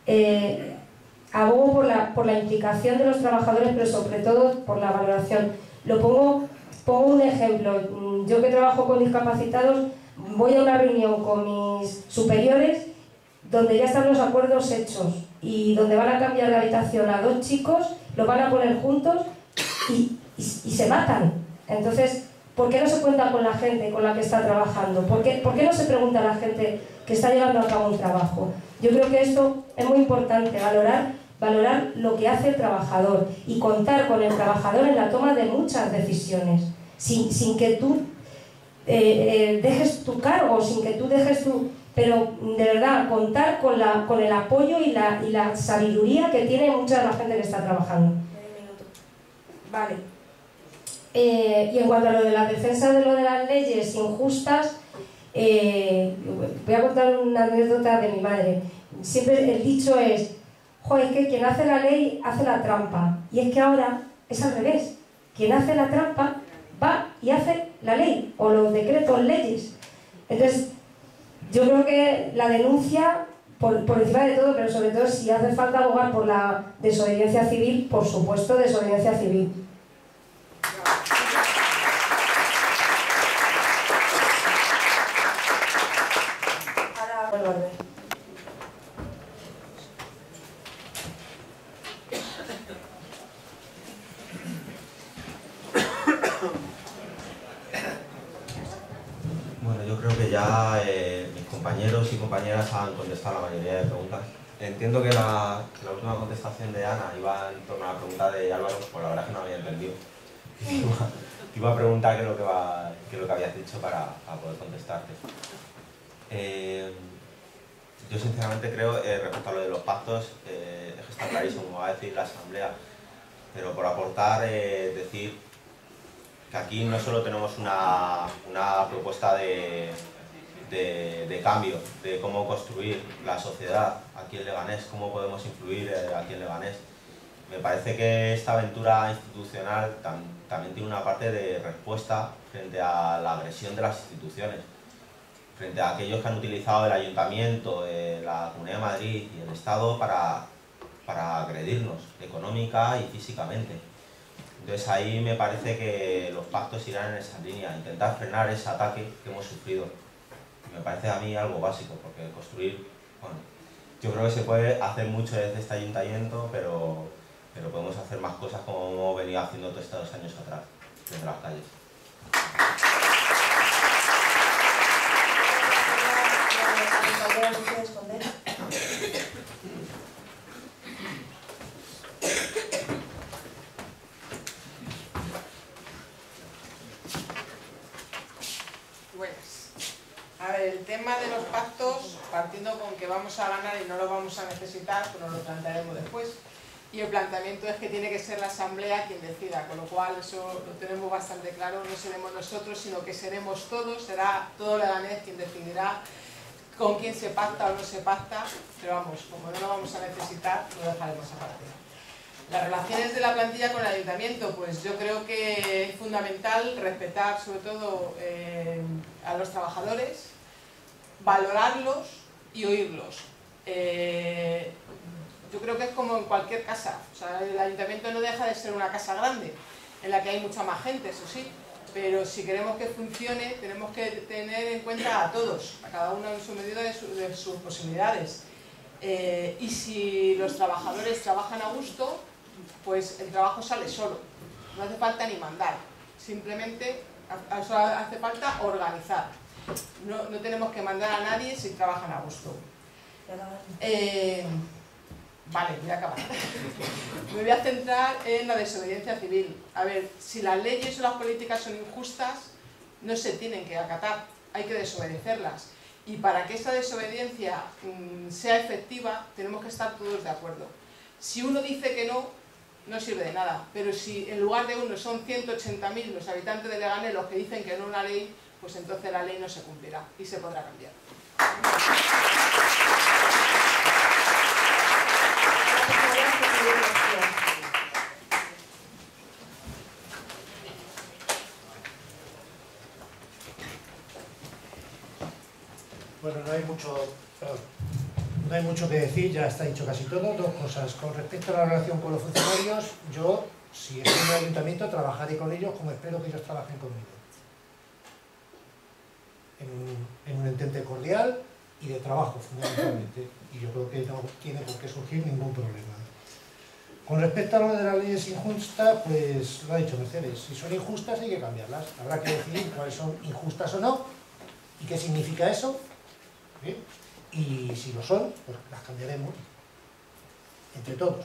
abogo por la implicación de los trabajadores, pero sobre todo por la valoración. Pongo un ejemplo. Yo que trabajo con discapacitados, voy a una reunión con mis superiores donde ya están los acuerdos hechos y donde van a cambiar de habitación a 2 chicos, los van a poner juntos y se matan. Entonces, ¿por qué no se cuenta con la gente con la que está trabajando? ¿Por qué no se pregunta a la gente que está llevando a cabo un trabajo? Yo creo que esto es muy importante, valorar lo que hace el trabajador y contar con el trabajador en la toma de muchas decisiones, sin que tú dejes tu cargo, sin que tú dejes tu... Pero de verdad, contar con el apoyo y la sabiduría que tiene mucha de la gente que está trabajando. Vale. Y en cuanto a lo de la defensa de las leyes injustas, voy a contar una anécdota de mi madre. Siempre el dicho es, joder, es que quien hace la ley hace la trampa. Y es que ahora es al revés. Quien hace la trampa va y hace la ley, o los decretos, leyes. Entonces, yo creo que la denuncia, por encima de todo, pero sobre todo si hace falta abogar por la desobediencia civil, por supuesto, desobediencia civil. Ahora vuelvo a ver. ya mis compañeros y compañeras han contestado la mayoría de preguntas. Entiendo que la última contestación de Ana iba en torno a la pregunta de Álvaro, pues la verdad es que no había entendido. Te iba a preguntar qué es lo que habías dicho para poder contestarte. Yo sinceramente creo, respecto a lo de los pactos, es que está clarísimo, como va a decir la Asamblea, pero por aportar, decir que aquí no solo tenemos una propuesta de cambio, de cómo construir la sociedad aquí en Leganés, cómo podemos influir aquí en Leganés. Me parece que esta aventura institucional también tiene una parte de respuesta frente a la agresión de las instituciones, frente a aquellos que han utilizado el Ayuntamiento, la Comunidad de Madrid y el Estado para agredirnos económica y físicamente. Entonces ahí me parece que los pactos irán en esa línea, intentar frenar ese ataque que hemos sufrido. Me parece a mí algo básico, porque construir, bueno, yo creo que se puede hacer mucho desde este ayuntamiento, pero podemos hacer más cosas como hemos venido haciendo todos estos años atrás, desde las calles. A ver, el tema de los pactos, partiendo con que vamos a ganar y no lo vamos a necesitar, pues nos lo plantearemos después. Y el planteamiento es que tiene que ser la Asamblea quien decida, con lo cual eso lo tenemos bastante claro, no seremos nosotros, sino que seremos todos, será todo Leganés quien decidirá con quién se pacta o no se pacta, pero vamos, como no lo vamos a necesitar, lo dejaremos aparte. Las relaciones de la plantilla con el Ayuntamiento, pues yo creo que es fundamental respetar sobre todo a los trabajadores, valorarlos y oírlos. Yo creo que es como en cualquier casa, o sea, el Ayuntamiento no deja de ser una casa grande, en la que hay mucha más gente, eso sí, pero si queremos que funcione tenemos que tener en cuenta a todos, a cada uno en su medida de sus posibilidades. Y si los trabajadores trabajan a gusto, pues el trabajo sale solo, no hace falta ni mandar, simplemente hace falta organizar. No tenemos que mandar a nadie si trabajan a gusto. Vale, voy a acabar. Me voy a centrar en la desobediencia civil. A ver, si las leyes o las políticas son injustas, no se tienen que acatar, hay que desobedecerlas. Y para que esa desobediencia sea efectiva, tenemos que estar todos de acuerdo. Si uno dice que no, no sirve de nada. Pero si en lugar de uno son 180.000 los habitantes de Leganés los que dicen que no a una ley, pues entonces la ley no se cumplirá y se podrá cambiar. Bueno, no hay mucho que decir, ya está dicho casi todo. Dos cosas. Con respecto a la relación con los funcionarios, yo, si estoy en el ayuntamiento, trabajaré con ellos como espero que ellos trabajen conmigo. En un entente cordial y de trabajo, fundamentalmente. Y yo creo que no tiene por qué surgir ningún problema. Con respecto a lo de las leyes injustas, pues lo ha dicho Mercedes, si son injustas hay que cambiarlas. Habrá que decidir cuáles son injustas o no y qué significa eso. ¿Bien? Y si lo son, pues las cambiaremos entre todos.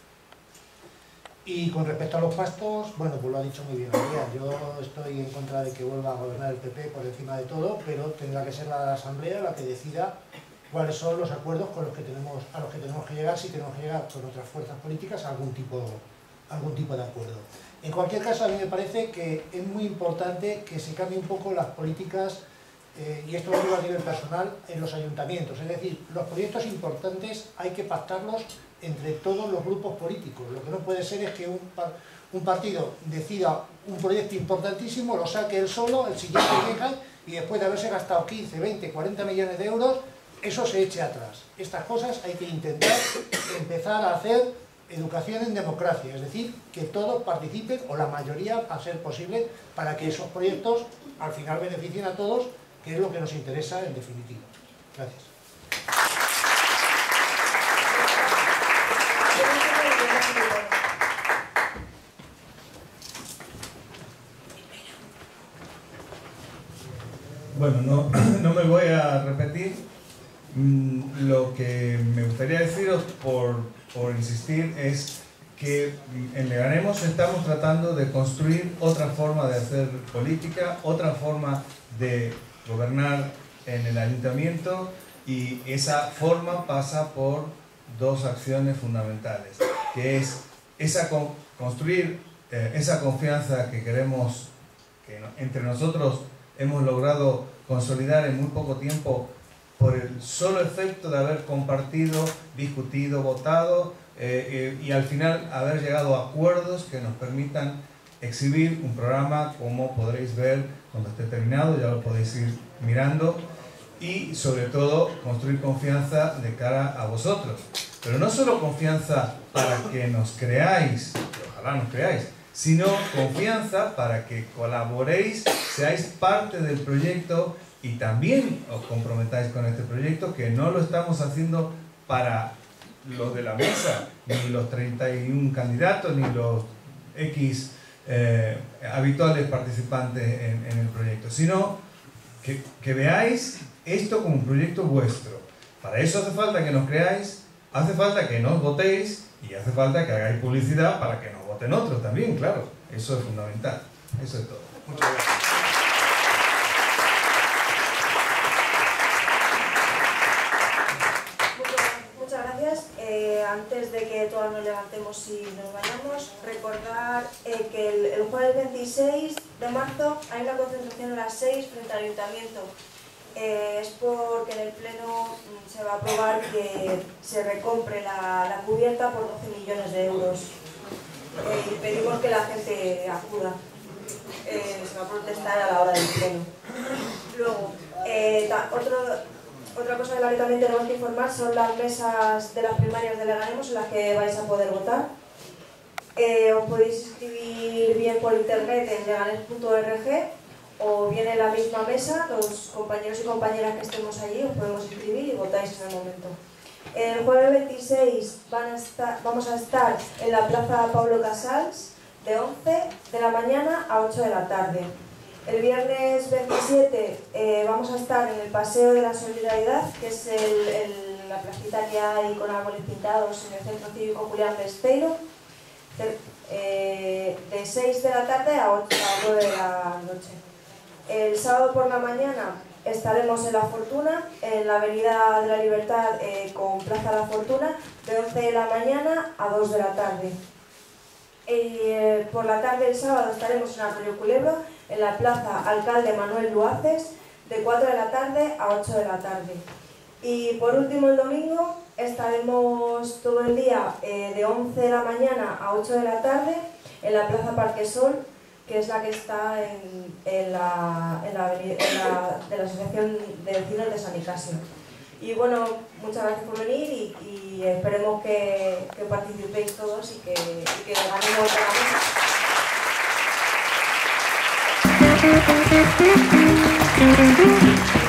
Y con respecto a los pactos, bueno, pues lo ha dicho muy bien María, yo estoy en contra de que vuelva a gobernar el PP por encima de todo, pero tendrá que ser la Asamblea la que decida cuáles son los acuerdos a los que tenemos que llegar, si tenemos que llegar con otras fuerzas políticas a algún tipo de acuerdo. En cualquier caso, a mí me parece que es muy importante que se cambie un poco las políticas, y esto lo digo a nivel personal, en los ayuntamientos. Es decir, los proyectos importantes hay que pactarlos entre todos los grupos políticos. Lo que no puede ser es que un partido decida un proyecto importantísimo, lo saque él solo, el siguiente llega, y después de haberse gastado 15, 20, 40 millones de euros, eso se eche atrás. Estas cosas hay que intentar empezar a hacer educación en democracia, es decir, que todos participen, o la mayoría, a ser posible, para que esos proyectos al final beneficien a todos, que es lo que nos interesa en definitiva. Gracias. Bueno, no me a repetir. Lo que me gustaría deciros por insistir es que en Leganemos estamos tratando de construir otra forma de hacer política, otra forma de gobernar en el ayuntamiento, y esa forma pasa por dos acciones fundamentales, que es construir esa confianza que queremos, que entre nosotros hemos logrado consolidar en muy poco tiempo por el solo efecto de haber compartido, discutido, votado y al final haber llegado a acuerdos que nos permitan exhibir un programa, como podréis ver cuando esté terminado, ya lo podéis ir mirando, y sobre todo construir confianza de cara a vosotros. Pero no solo confianza para que nos creáis, que ojalá nos creáis, sino confianza para que colaboréis, seáis parte del proyecto y también os comprometáis con este proyecto, que no lo estamos haciendo para los de la mesa, ni los 31 candidatos, ni los X habituales participantes en el proyecto, sino que veáis esto como un proyecto vuestro. Para eso hace falta que nos creáis, hace falta que nos votéis y hace falta que hagáis publicidad para que nos voten otros también, claro. Eso es fundamental. Eso es todo. Muchas gracias. Muchas gracias. Antes de que todos nos levantemos y nos vayamos, recordar que el jueves 26 de marzo hay una concentración a las 6 frente al ayuntamiento. Es porque en el pleno se va a aprobar que se recompre la cubierta por 12 millones de euros. Y pedimos que la gente acuda. Se va a protestar a la hora del pleno. Luego, otra cosa de la que también tenemos que informar son las mesas de las primarias de Leganemos en las que vais a poder votar. Os podéis inscribir bien por internet en leganes.org o bien en la misma mesa, los compañeros y compañeras que estemos allí os podemos inscribir y votáis en el momento. El jueves 26 vamos a estar en la Plaza Pablo Casals de 11 de la mañana a 8 de la tarde. El viernes 27 vamos a estar en el Paseo de la Solidaridad, que es la placita que hay con árboles pintados en el Centro Cívico Julián Besteiro, de 6 de la tarde a 9 de la noche. El sábado por la mañana estaremos en La Fortuna, en la Avenida de la Libertad con Plaza La Fortuna, de 11 de la mañana a 2 de la tarde. Y por la tarde del sábado estaremos en Arroyo Culebro, en la Plaza Alcalde Manuel Luaces, de 4 de la tarde a 8 de la tarde. Y por último el domingo estaremos todo el día de 11 de la mañana a 8 de la tarde en la Plaza Parque Sol, que es la que está en la Asociación de Vecinos de San Nicasio. Y bueno, muchas gracias por venir y esperemos que participéis todos y que ganemos la mesa.